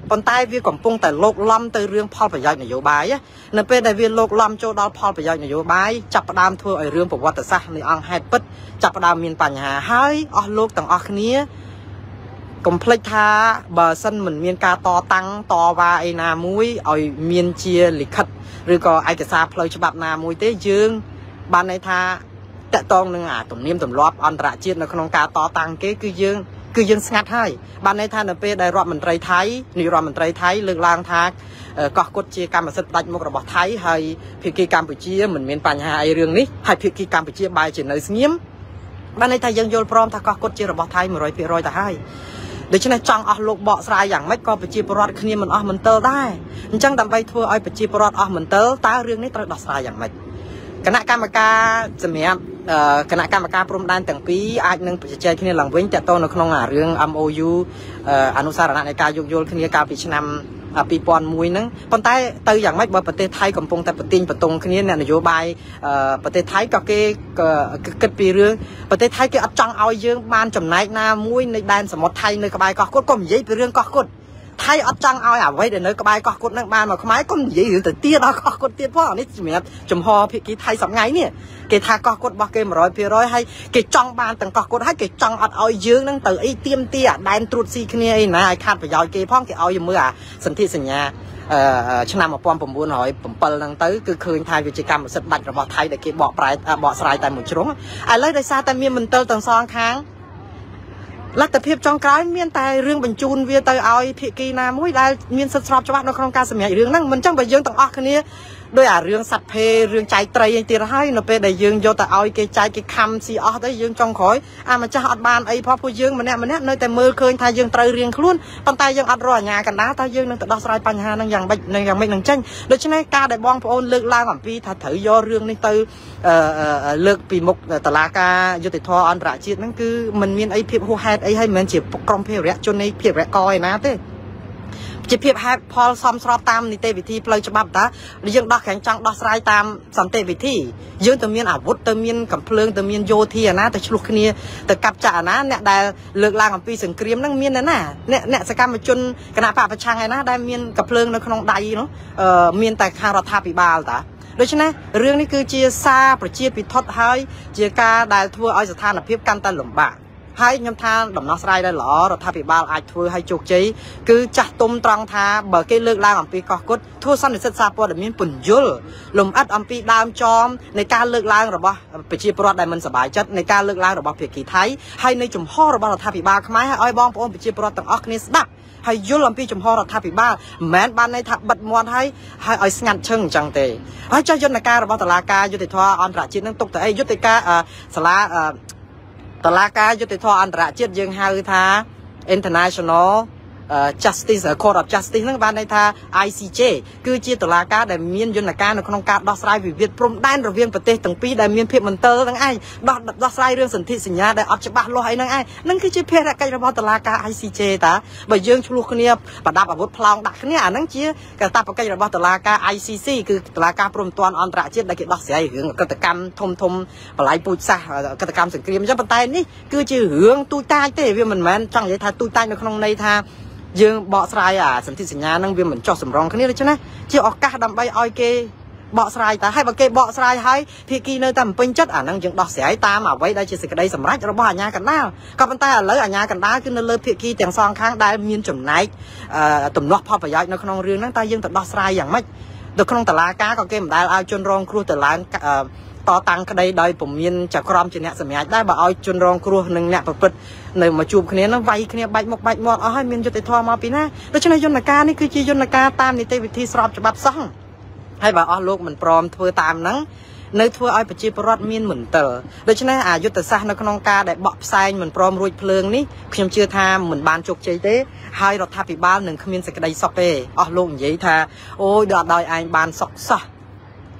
ប៉ុន្តែវាកំពុងតែលោកលំទៅរឿងផលប្រយោជន៍នយោបាយនៅពេលដែលវាលោកលំចូលដល់ផលប្រយោជន៍នយោបាយចាប់ផ្ដើមធ្វើឲ្យរឿងប្រវត្តិសាស្ត្រនៃអង្គហេតុពិតចាប់ផ្ដើមមានបញ្ហាហើយអស់លោកទាំងអស់គ្នាកុំភ្លេចថាបើសិនមិនមានការតតាំងតវ៉ាអីណាមួយឲ្យមានជាលិខិតឬក៏ឯកសារផ្លូវច្បាប់ណាមួយទេយើងបានន័យថាតកតងនឹងអាទំនៀមទម្លាប់អន្តរជាតិនៅក្នុងការតតាំងគេគឺយើងស្ងាត់ហើយបានន័យថានៅពេលដែលរដ្ឋមន្ត្រីថៃនាយករដ្ឋមន្ត្រីថៃលើកឡើងថាកោះកុដជាកម្មសិទ្ធិផ្ដាច់មុខរបស់ថៃហើយភាគីកម្ពុជាមិនមានបញ្ហាអីរឿងនេះហើយភាគីកម្ពុជាបែរជានៅស្ងៀមបានន័យថាយើងយល់ព្រមថាកោះកុដជារបស់ថៃ 100% ទៅហើយដូច្នេះចង់អស់លោកបកស្រាយយ៉ាងម៉េចក៏ប្រជាពលរដ្ឋគ្នាមិនអស់មន្ទិលដែរអញ្ចឹងដើម្បីធ្វើឲ្យប្រជាពលរដ្ឋអស់មន្ទិលតើរឿងនេះត្រូវដោះស្រាយយ៉ាងម៉េចគណៈកម្មការសម្រាប់គណៈកម្មការព្រំដែនទាំងពីរអាចនឹងជជែកគ្នាឡើងវិញតទៅនៅក្នុងរឿង MOU អនុសារណៈនៃការយោគយល់គ្នាកាលពីឆ្នាំ2001ហ្នឹងប៉ុន្តែទៅយ៉ាងម៉េចបើប្រទេសថៃកំពុងតែប្រទីងបតុងគ្នាអ្នកនយោបាយប្រទេសថៃក៏គេគិតពីរឿងប្រទេសថៃគេអត់ចង់ឲ្យយើងបានចំណែកណាមួយនៃដែនសមុទ្រថៃនៅក្បែរកោះកុដក៏និយាយពីរឿងកោះកុដថៃអត់ចង់ឲ្យអ្វីដែលនៅក្បែរកោះកុដនឹងបានមកខ្មែរក៏និយាយរឿងទៅទៀតដល់កោះកុដទៀតផងនេះសម្រាប់ចំហភាគីថៃសប្ងៃនេះគេថាកោះកុដរបស់គេ 100% ហើយគេចង់បានទាំងកោះកុដហើយគេចង់អត់ឲ្យយើងនឹងទៅអីទៀមទាអាដែនត្រួតស៊ីគ្នាអីណាឲ្យខាត់ប្រយោជន៍គេផងគេឲ្យមើលអាសន្ធិសញ្ញាឆ្នាំ1907ហ្នឹងទៅគឺឃើញថាវាជាកម្មសិទ្ធិដាច់របស់ថៃដែលគេបកស្រាយតែមួយជ្រុងឥឡូវដោយសារតែមានមន្ទិលទាំងសងខាងលទ្ធភាពចុងក្រោយមានតែរឿងបញ្ជូនវាទៅឲ្យភាគីណាមួយដែលមានសិទ្ធិស្របច្បាប់នៅក្នុងការសម្រេចរឿងហ្នឹងមិនចឹងបើយើងទាំងអស់គ្នាដោយអារឿងសัตว์ភេរឿងចែកត្រីអីទៀតហើយនៅពេលដែលយើងយកទៅឲ្យគេចែកគេខំស៊ីអស់ទៅយើងចុងក្រោយអាម្ចាស់អត់បានអីផងពួកយើងម្នាក់នៅតែមើលឃើញថាយើងត្រូវរៀងខ្លួនប៉ុន្តែយើងអត់រកអាជ្ញាកណ្ដាលតើយើងនឹងទៅដោះស្រាយបញ្ហាហ្នឹងយ៉ាងម៉េចនឹងចេញដូច្នេះការដែលបងប្អូនលើកឡើងអំពីថាត្រូវយករឿងនេះទៅលើកពីមុខតុលាការយុតិធធអន្តរជាតិហ្នឹងគឺมันមានអីភាពហួសហេតុអីហើយមិនមែនជាក្រុមភេរវជននៃភេរវកឯណាទេជាភាពហេតុផលសមស្របតាមនីតិវិធីផ្លូវច្បាប់តាយើងដោះក្រែងចង់ដោះស្រាយតាមសន្តិវិធីយើងទៅមានអាវុធទៅមានកំភ្លើងទៅមានយោធាអាណាទៅឆ្លោះគ្នាទៅកាប់ចាក់អាណាអ្នកដែលលើកឡើងអំពីសង្គ្រាមហ្នឹងមានណាអ្នកសកម្មជនគណៈបកប្រឆាំងឯណាដែលមានកំភ្លើងនៅក្នុងដៃនោះមានតែខាងរដ្ឋាភិបាលតាដូច្នេះរឿងនេះគឺជាសារប្រជាពិធហើយជាការដែលធ្វើឲ្យស្ថានភាពកាន់តែលំបាកហើយខ្ញុំថាដំណោះស្រាយដែលល្អរដ្ឋាភិបាលអាចធ្វើឲ្យជោគជ័យគឺចាស់ទុំត្រង់ថាបើគេលើកឡើងអំពីកោះកុដធ្វើសន្និសីទសារព័ត៌មានពន្យល់លំអិតអំពីដើមចមនៃការលើកឡើងរបស់ប្រជាពលរដ្ឋដែលមិនសប្បាយចិត្តនៃការលើកឡើងរបស់ភាគីថៃហើយនៃជំហររបស់រដ្ឋាភិបាលខ្មែរឲ្យបងប្អូនប្រជាពលរដ្ឋទាំងអស់គ្នាស្ដាប់ហើយយល់អំពីជំហររដ្ឋាភិបាលមិនមែនបានន័យថាបិទមាត់ហើយឲ្យស្ងាត់ឈឹងអញ្ចឹងទេហើយចុះយន្តការរបស់តុលាការយុតិធធអន្តរជាតិនឹងទុកទៅអីយុតិការសាលាតឡាការយុតិធធអន្តរជាតិយើងហៅថា International Justice Court of Justice ហ្នឹងបានន័យថា ICJ គឺជាតុលាការដែលមានយន្តការនៅក្នុងការដោះស្រាយវិវាទព្រំដែនរវាងប្រទេសទាំងពីរដែលមានភាពមន្ទិលហ្នឹងឯងដោះស្រាយរឿងសន្ធិសញ្ញាដែលអត់ច្បាស់លាស់អីហ្នឹងឯងហ្នឹងគឺជាភារកិច្ចរបស់តុលាការ ICJ តាបើយើងឆ្លោះគ្នាប្រដាប់អាវុធផ្លោងដាក់គ្នាអាហ្នឹងជាកាតព្វកិច្ចរបស់តុលាការ ICC គឺតុលាការព្រំដែនអន្តរជាតិដែលគេដោះស្រាយរឿងកតកម្មធំបល័យពូជសាសន៍កតកម្មសង្គ្រាមអញ្ចឹងប៉ុន្តែនេះគឺជារឿងទូតាចទេវាមិនមែនចង់និយាយថាទូតាចនៅក្នុងន័យថាយើងបកស្រាយអាសន្ធិសញ្ញាហ្នឹងវាមិនចោះសម្រងគ្នាដូច្នេះជាឱកាសដើម្បីឲ្យគេបកស្រាយតែហើយបើគេបកស្រាយហើយភាគីនៅតែមិនពេញចិត្តអាហ្នឹងយើងដោះស្រាយតាមអ្វីដែលជាសេចក្តីសម្រេចរបស់អាជ្ញាកណ្ដាលក៏ប៉ុន្តែឥឡូវអាជ្ញាកណ្ដាលគឺនៅលើភាគីទាំងសងខាងដែលមានចំណែកទំនាស់ផលប្រយោជន៍នៅក្នុងរឿងហ្នឹងតែយើងទៅដោះស្រាយយ៉ាងម៉េចនៅក្នុងតុលាការក៏គេមិនដែលឲ្យជនរងគ្រោះទៅឡើងតតាំងក្តីដោយពុំមានចក្រមជាអ្នកសម្រេចដែរបើឲ្យជនរងគ្រោះនិងអ្នកប្រព្រឹត្តនៅមកជួបគ្នានឹងវាយគ្នាបែកមុខបែកមាត់អស់ហើយមានយុត្តិធម៌មកពីណាដូច្នេះយន្តការនេះគឺជាយន្តការតាមនីតិវិធីស្របច្បាប់សោះហើយបើអស់លោកមិនព្រមធ្វើតាមហ្នឹងនៅធ្វើឲ្យប្រជាពលរដ្ឋមានមន្ទិលដូច្នេះអាយុទ្ធសាស្ត្រនៅក្នុងការដែលបកផ្សែងមិនព្រមរួចភ្លើងនេះខ្ញុំជឿថាមិនបានជោគជ័យទេហើយរដ្ឋាភិបាលនឹងគ្មានសេចក្តីសុខទេអស់លោកនិយាយថាអូយដល់ឲ្យឯងបានសុខសោះ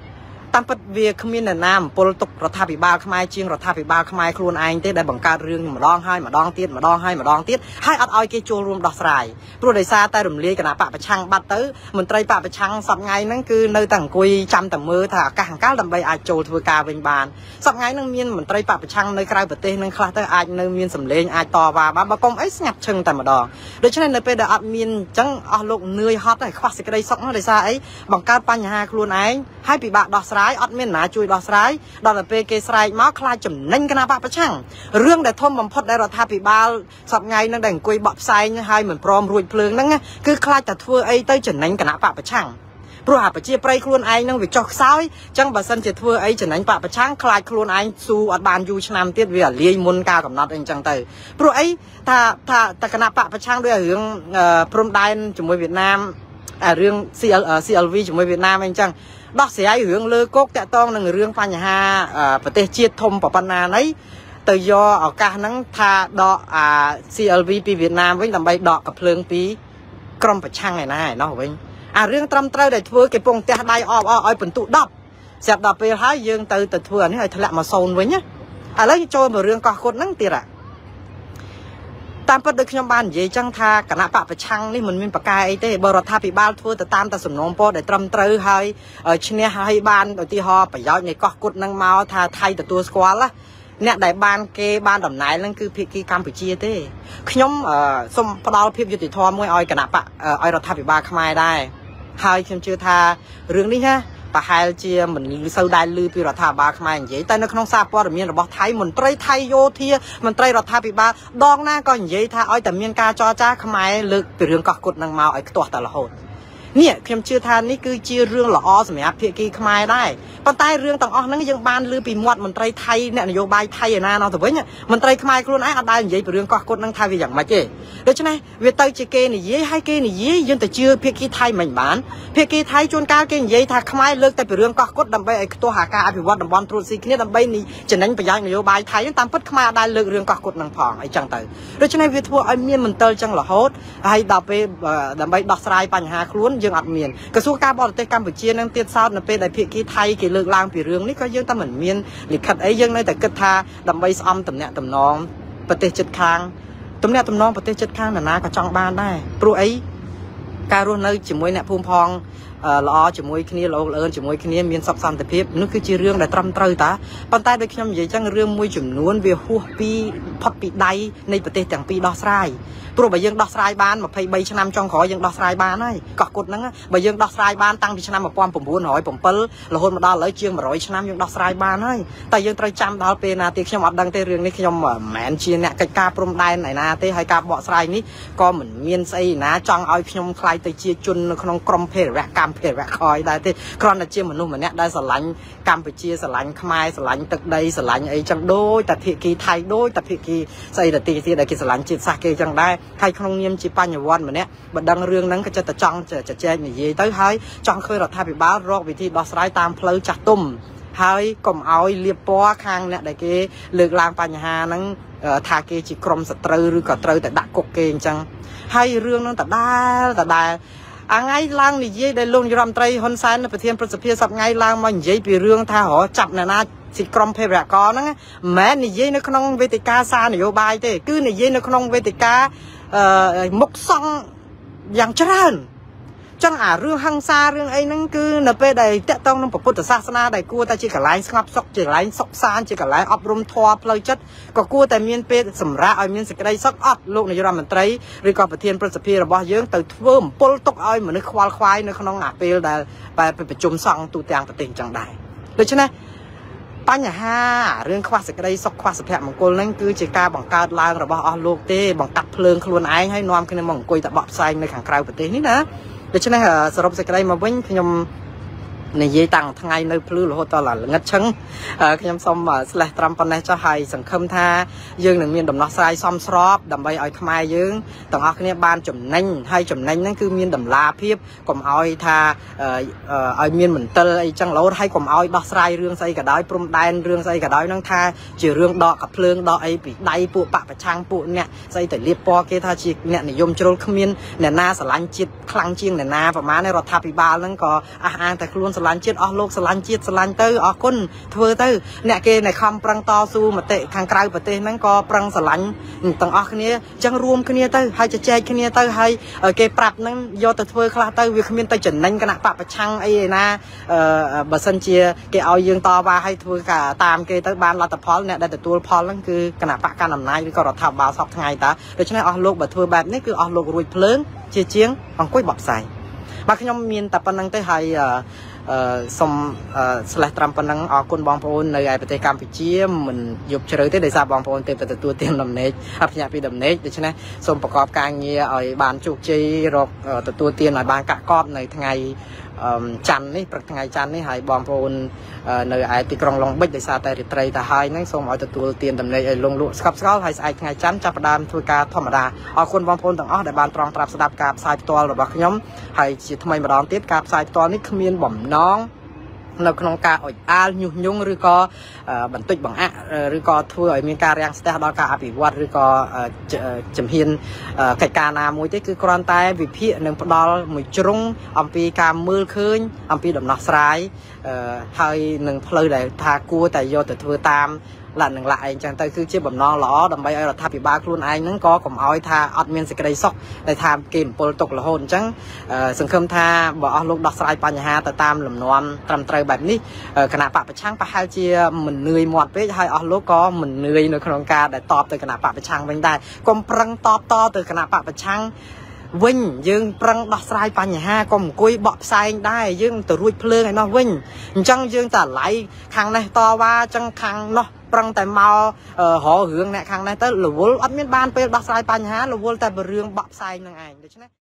តាមពិតវាគ្មានអ្នកណាពលទុករដ្ឋាភិបាលខ្មែរជាងរដ្ឋាភិបាលខ្មែរខ្លួនឯងទេដែលបង្កើតរឿងម្ដងហើយម្ដងទៀតម្ដងហើយម្ដងទៀតហើយអត់ឲ្យគេចូលរួមដោះស្រាយព្រោះដោយសារតែរំលាយគណៈបកប្រឆាំងបាត់ទៅមន្ត្រីបកប្រឆាំងសប្ងៃហ្នឹងគឺនៅតែអង្គុយចាំតែមើលថាឱកាសអង្កលដើម្បីអាចចូលធ្វើការវិញបានសប្ងៃហ្នឹងមានមន្ត្រីបកប្រឆាំងនៅក្រៅប្រទេសនឹងខ្លះទៅអាចនៅមានសម្លេងអាចតវ៉ាបានបើកុំអីស្ងាត់ឈឹងតែម្ដងដូច្នេះនៅពេលដែលអត់មានអញ្ចឹងអស់លោកនឿយហត់ហើយខ្វះសេចក្តីសុខនោះដោយសារអីបង្កើតបញ្ហាខ្លួនឯងហើយពិបាកដោះស្រាយអត់មានណាជួយដោះស្រាយដល់ទៅពេលគេស្រែកមកខ្លាចចំណេញគណៈបកប្រឆាំងរឿងដែលធំបំផុតដែលរដ្ឋាភិបាលសប្ងៃនឹងដែលអង្គុយបកផ្សែងហើយមិនព្រមរួចភ្លើងហ្នឹងគឺខ្លាចតែធ្វើអីទៅចំណេញគណៈបកប្រឆាំងព្រោះអាប្រជាប្រិយខ្លួនឯងនឹងវាចុះខ្សោយអញ្ចឹងបើសិនជាធ្វើអីចំណេញបកប្រឆាំងខ្លាចខ្លួនឯងស៊ូអត់បានយូរឆ្នាំទៀតវាលាយមុនការកំណត់អីអញ្ចឹងទៅព្រោះអីថាគណៈបកប្រឆាំងដូចរឿងព្រំដែនជាមួយវៀតណាមរឿង CLV ជាមួយវៀតណាមអីអញ្ចឹងដោះស្រាយរឿងលើគោកតាក់ទងនឹងរឿងបញ្ហាប្រទេសជាតិធំប៉ុណ្ណានេះទៅយកឱកាសហ្នឹងថាដកCLV ពីវៀតណាមវិញដើម្បីដកកំភ្លើងពីក្រុមប្រឆាំងឯណាឯណោះវិញអារឿងត្រឹមត្រូវដែលធ្វើគេពងផ្ទះដៃអបឲ្យបន្ទុ10ស្រាប់ដល់ពេលហើយយើងទៅធ្វើអានេះឲ្យធ្លាក់មក0វិញណាឥឡូវចូលមករឿងកោះគុតហ្នឹងទៀតតាមពិតដូចខ្ញុំបាននិយាយចឹងថាគណៈបកប្រឆាំងនេះមិនមានប្រកែអីទេបើរដ្ឋាភិបាលធ្វើទៅតាមតែសំណូមពរដែលត្រឹមត្រូវហើយឈ្នះហើយបានឧទាហរណ៍ប្រយោជន៍នៃកោះគុតហ្នឹងមកថាថៃទទួលស្គាល់ណាអ្នកដែលបានគេបានតំណែងហ្នឹងគឺភាគីកម្ពុជាទេខ្ញុំសូមផ្ដល់ភាពយុត្តិធម៌មួយឲ្យគណៈបកឲ្យរដ្ឋាភិបាលខ្មែរដែរហើយខ្ញុំជឿថារឿងនេះណាប្រហែលជាមិនសូវដែលឮពីរដ្ឋាភិបាលខ្មែរនិយាយតែនៅក្នុងសារព័ត៌មានរបស់ថៃមន្ត្រីថៃយោធាមន្ត្រីរដ្ឋាភិបាលដងណាក៏និយាយថាឲ្យតែមានការចរចាខ្មែរលើកពីរឿងកោះគុតនឹងមកឲ្យខ្ទាស់តែរហូតនេះខ្ញុំជឿថានេះគឺជារឿងល្អសម្រាប់ភាគីខ្មែរដែរប៉ុន្តែរឿងទាំងអស់ហ្នឹងយើងបានឮពីមាត់មន្ត្រីថៃអ្នកនយោបាយថៃឯណានោះទៅវិញមន្ត្រីខ្មែរខ្លួនឯងអត់ដែលនិយាយពីរឿងកោះគុតហ្នឹងថាវាយ៉ាងម៉េចទេដូច្នេះវាទៅជាគេនិយាយហើយគេនិយាយយើងទៅជឿភាគីថៃមិនបានភាគីថៃជួនកាលគេនិយាយថាខ្មែរលើកតែពីរឿងកោះគុតដើម្បីឲ្យខ្ទាស់អាការអភិវឌ្ឍតំបន់ត្រួតស៊ីគ្នាដើម្បីចំណេញប្រយោជន៍នយោបាយថៃតាមពិតខ្មែរអត់ដែលលើករឿងកោះគុតហ្នឹងផងអីចឹងទៅដូច្នេះវាធ្វើឲ្យមានមន្ទិលចឹងរហូតហើយដល់ពេលដើម្បីដោះស្រាយបញ្ហាខ្លួនយើងអត់មានក្រសួងការបរទេសកម្ពុជានឹងទៀតសោតនៅពេលដែលភាគីថៃគេលើកឡើងពីរឿងនេះក៏យើងតែមិនមានលិខិតអីយើងនៅតែគិតថាដើម្បីស្អំតំណាក់តំណងប្រទេសជិតខាងតំណាក់តំណងប្រទេសជិតខាងណាក៏ចង់បានដែរព្រោះអីការរស់នៅជាមួយអ្នកភូមិផងល្អជាមួយគ្នាល្អអឿនជាមួយគ្នាមានសុខសន្តិភាពនោះគឺជារឿងដែលត្រឹមត្រូវតាប៉ុន្តែដូចខ្ញុំនិយាយចឹងរឿងមួយចំនួនវាហួសពីផុតពីដៃនៃប្រទេសទាំងពីរដោះស្រាយព្រោះបើយើងដោះស្រាយបាន23ឆ្នាំចុងក្រោយយើងដោះស្រាយបានហើយកោះគុតហ្នឹងបើយើងដោះស្រាយបានតាំងពីឆ្នាំ1907រហូតមកដល់ឥឡូវជាង100ឆ្នាំយើងដោះស្រាយបានហើយតែយើងត្រូវចាំដល់ពេលណាទៀតខ្ញុំអត់ដឹងទេរឿងនេះខ្ញុំមិនមែនជាអ្នកកិច្ចការព្រំដែនឯណាទេហើយការបកស្រាយនេះក៏មិនមានស្អីណាចង់ឲ្យខ្ញុំខ្លាយទៅជាជននៅក្នុងក្រុមភេរវកម្មភេរវខយដែរទេគ្រាន់តែជាមនុស្សម្នាក់ដែលស្រឡាញ់កម្ពុជាស្រឡាញ់ខ្មែរស្រឡាញ់ទឹកដីស្រឡាញ់អីចឹងដូចតែភាគីថៃដូចតែភាគីស្អីទៅទីទៀតដែលគេស្រឡាញ់ជាតិសាសន៍គេចឹងដែរហើយក្នុងនាមជាបញ្ញវន្តម្នាក់បើដឹងរឿងហ្នឹងក៏ចិត្តតែចង់ជជែកនិយាយទៅហើយចង់ឃើញរដ្ឋាភិបាលរកវិធីដោះស្រាយតាមផ្លូវចាស់ទុំហើយកុំឲ្យលៀបពណ៌ខាងអ្នកដែលគេលើកឡើងបញ្ហាហ្នឹងថាគេជាក្រុមសត្រូវឬក៏ត្រូវតែដាក់គុកគេអញ្ចឹងហើយរឿងហ្នឹងដដែលអាថ្ងៃឡើងនិយាយដែលលោកនាយរដ្ឋមន្ត្រីហ៊ុនសែនប្រធានព្រឹទ្ធសភាសប្តាហ៍ឡើងមកនិយាយពីរឿងថាចាប់អ្នកណាជាក្រុមភេរវកហ្នឹងមិនមែននិយាយនៅក្នុងវេទិកាសារនយោបាយទេគឺនិយាយនៅក្នុងវេទិកាមុខសង្ឃយ៉ាងច្រើនចឹងអារឿងហិង្សារឿងអីហ្នឹងគឺនៅពេលដែលតាក់ទងនឹងពុទ្ធសាសនាដែលគួរតែជាកន្លែងស្ងប់សុខជាកន្លែងសុខសាន្តជាកន្លែងអប់រំធម៌ផ្លូវចិត្តក៏គួរតែមានពេលសម្រាប់ឲ្យមានសេចក្តីសុខអត់លោកនាយរដ្ឋមន្ត្រីឬក៏ប្រធានព្រឹទ្ធសភារបស់យើងទៅធ្វើអំពើទុកឲ្យមនុស្សខ្វល់ខ្វាយនៅក្នុងអាពេលដែលប្រជុំសង្ឃទូទាំងប្រទេសចឹងដែរដូច្នេះបញ្ហារឿងខ្វះសេចក្តីសុខខ្វះសុភមង្គលហ្នឹងគឺជាការបង្កើតឡើងរបស់អស់លោកទេបង្កាត់ភ្លើងខ្លួនឯងហើយនាំគ្នាមកអង្គុយតែបកផ្សាយនៅខាងក្រៅប្រទេសនេះណាដូច្នេះសរុបសេចក្តីមកវិញខ្ញុំនិយាយតាំងថ្ងៃនៅភ្លឺរហូតដល់ល្ងិតឈឹងខ្ញុំសូមស្លេះត្រាំប៉ុណ្ណេះចុះហើយសង្ឃឹមថាយើងនឹងមានដំណោះស្រាយសមស្របដើម្បីឲ្យខ្មែរយើងទាំងអស់គ្នាបានចំណេញហើយចំណេញហ្នឹងគឺមានតម្លាភាពកុំឲ្យថាឲ្យមានមន្ទិលអីចឹងរហូតហើយកុំឲ្យដោះស្រាយរឿងស្អីក៏ដោយព្រំដែនរឿងស្អីក៏ដោយហ្នឹងថាជារឿងដកកាភ្លើងដកអីពីដៃពួកបកប្រឆាំងពួកអ្នកស្អីទៅលៀបពណ៌គេថាជាអ្នកនិយមជ្រុលគ្មានអ្នកណាស្រឡាញ់ជាតិខ្លាំងជាងអ្នកណាប្រហែលរដ្ឋាភិបាលហ្នឹងក៏អះអាងតែខ្លួនឡាញ់ជាតិអស់លោកស្រឡាញ់ជាតិស្រឡាញ់ទៅអរគុណធ្វើទៅអ្នកគេនៅខំប្រឹងតស៊ូមតិខាងក្រៅប្រទេសហ្នឹងក៏ប្រឹងស្រឡាញ់ទាំងអស់គ្នាចឹងរួមគ្នាទៅហើយជជែកគ្នាទៅហើយគេប្រាប់ហ្នឹងយកទៅធ្វើខ្លះទៅវាគ្មានទៅចំណេញគណៈបពប្រឆាំងអីណាបើសិនជាគេឲ្យយើងតវ៉ាឲ្យធ្វើការតាមគេទៅបានលទ្ធផលអ្នកដែលទទួលផលហ្នឹងគឺគណៈបកកណ្ដាលអំណាចឬក៏រដ្ឋាភិបាលសពថ្ងៃតាដូច្នេះអស់លោកបើធ្វើបែបនេះគឺអស់លោករួចភ្លើងជាជាងអង្គុយបបផ្សាយបាទខ្ញុំមានតែប៉ុណ្្នឹងទេហើយសូមស្លេះត្រាំប៉ុណ្្នឹងអរគុណបងប្អូននៅឯប្រទេសកម្ពុជាមិនយប់ជ្រៅទេដោយសារបងប្អូនទៅទទួលទានដំណេកភ្ញាក់ពីដំណេកដូច្នេះសូមប្រកបការងារឲ្យបានជោគជ័យរកទទួលទានឲ្យបានកាក់កបនៅថ្ងៃច័ន្ទនេះព្រឹកថ្ងៃច័ន្ទនេះហើយបងប្អូននៅឯទីក្រុងឡុងបិចដោយសារតែរាត្រីទៅហើយហ្នឹងសូមឲ្យទទួលទានដំណេកឲ្យលងលក់ស្កប់ស្កល់ហើយស្អែកថ្ងៃច័ន្ទចាប់ផ្ដើមធ្វើការធម្មតាអរគុណបងប្អូនទាំងអស់ដែលបានត្រង់ត្រាប់ស្ដាប់ការផ្សាយផ្ទាល់របស់ខ្ញុំហើយជាថ្មីម្ដងទៀតការផ្សាយផ្ទាល់នេះគ្មានបំណងនៅក្នុងការអុចអាលញុះញង់ឬក៏បន្តិចបង្អាក់ឬក៏ធ្វើឲ្យមានការរាំងស្ទះដល់ការអភិវឌ្ឍឬក៏ជំហានកិច្ចការណាមួយទេគឺគ្រាន់តែវិភាគនឹងផ្ដល់មួយជ្រុងអំពីការមើលឃើញអំពីដំណោះស្រាយហើយនឹងផ្លូវដែលថាគួរតែយកទៅធ្វើតាមឡាក់នឹងឡាក់ឯងចឹងទៅគឺជាបំណងល្អដើម្បីឲ្យរដ្ឋាភិបាលខ្លួនឯងហ្នឹងក៏កុំឲ្យថាអត់មានសេចក្តីសុខដែលថាគេអំពើទុករហូតអញ្ចឹងសង្ឃឹមថាបើអស់លោកដោះស្រាយបញ្ហាទៅតាមលំនាំត្រឹមត្រូវបែបនេះគណៈបកប្រឆាំងប្រហែលជាមិននឿយមាត់ពេកហើយអស់លោកក៏មិននឿយនៅក្នុងការដែលតបទៅគណៈបកប្រឆាំងវិញដែរកុំប្រឹងតបតទៅគណៈបកប្រឆាំងវិញយើងប្រឹងដោះស្រាយបញ្ហាកុំអង្គុយបកផ្សែងដែរយើងទៅរួចភ្លើងឯនោះវិញអញ្ចឹងយើងតែឡៃខាងនេះតវ៉ាអញ្ចឹងខាងនោះប្រឹងតែមករករឿងអ្នកខាងនេះទៅរវល់អត់មានបានពេលដោះស្រាយបញ្ហារវល់តែរឿងបកផ្សែងនឹងឯងដូច្នេះ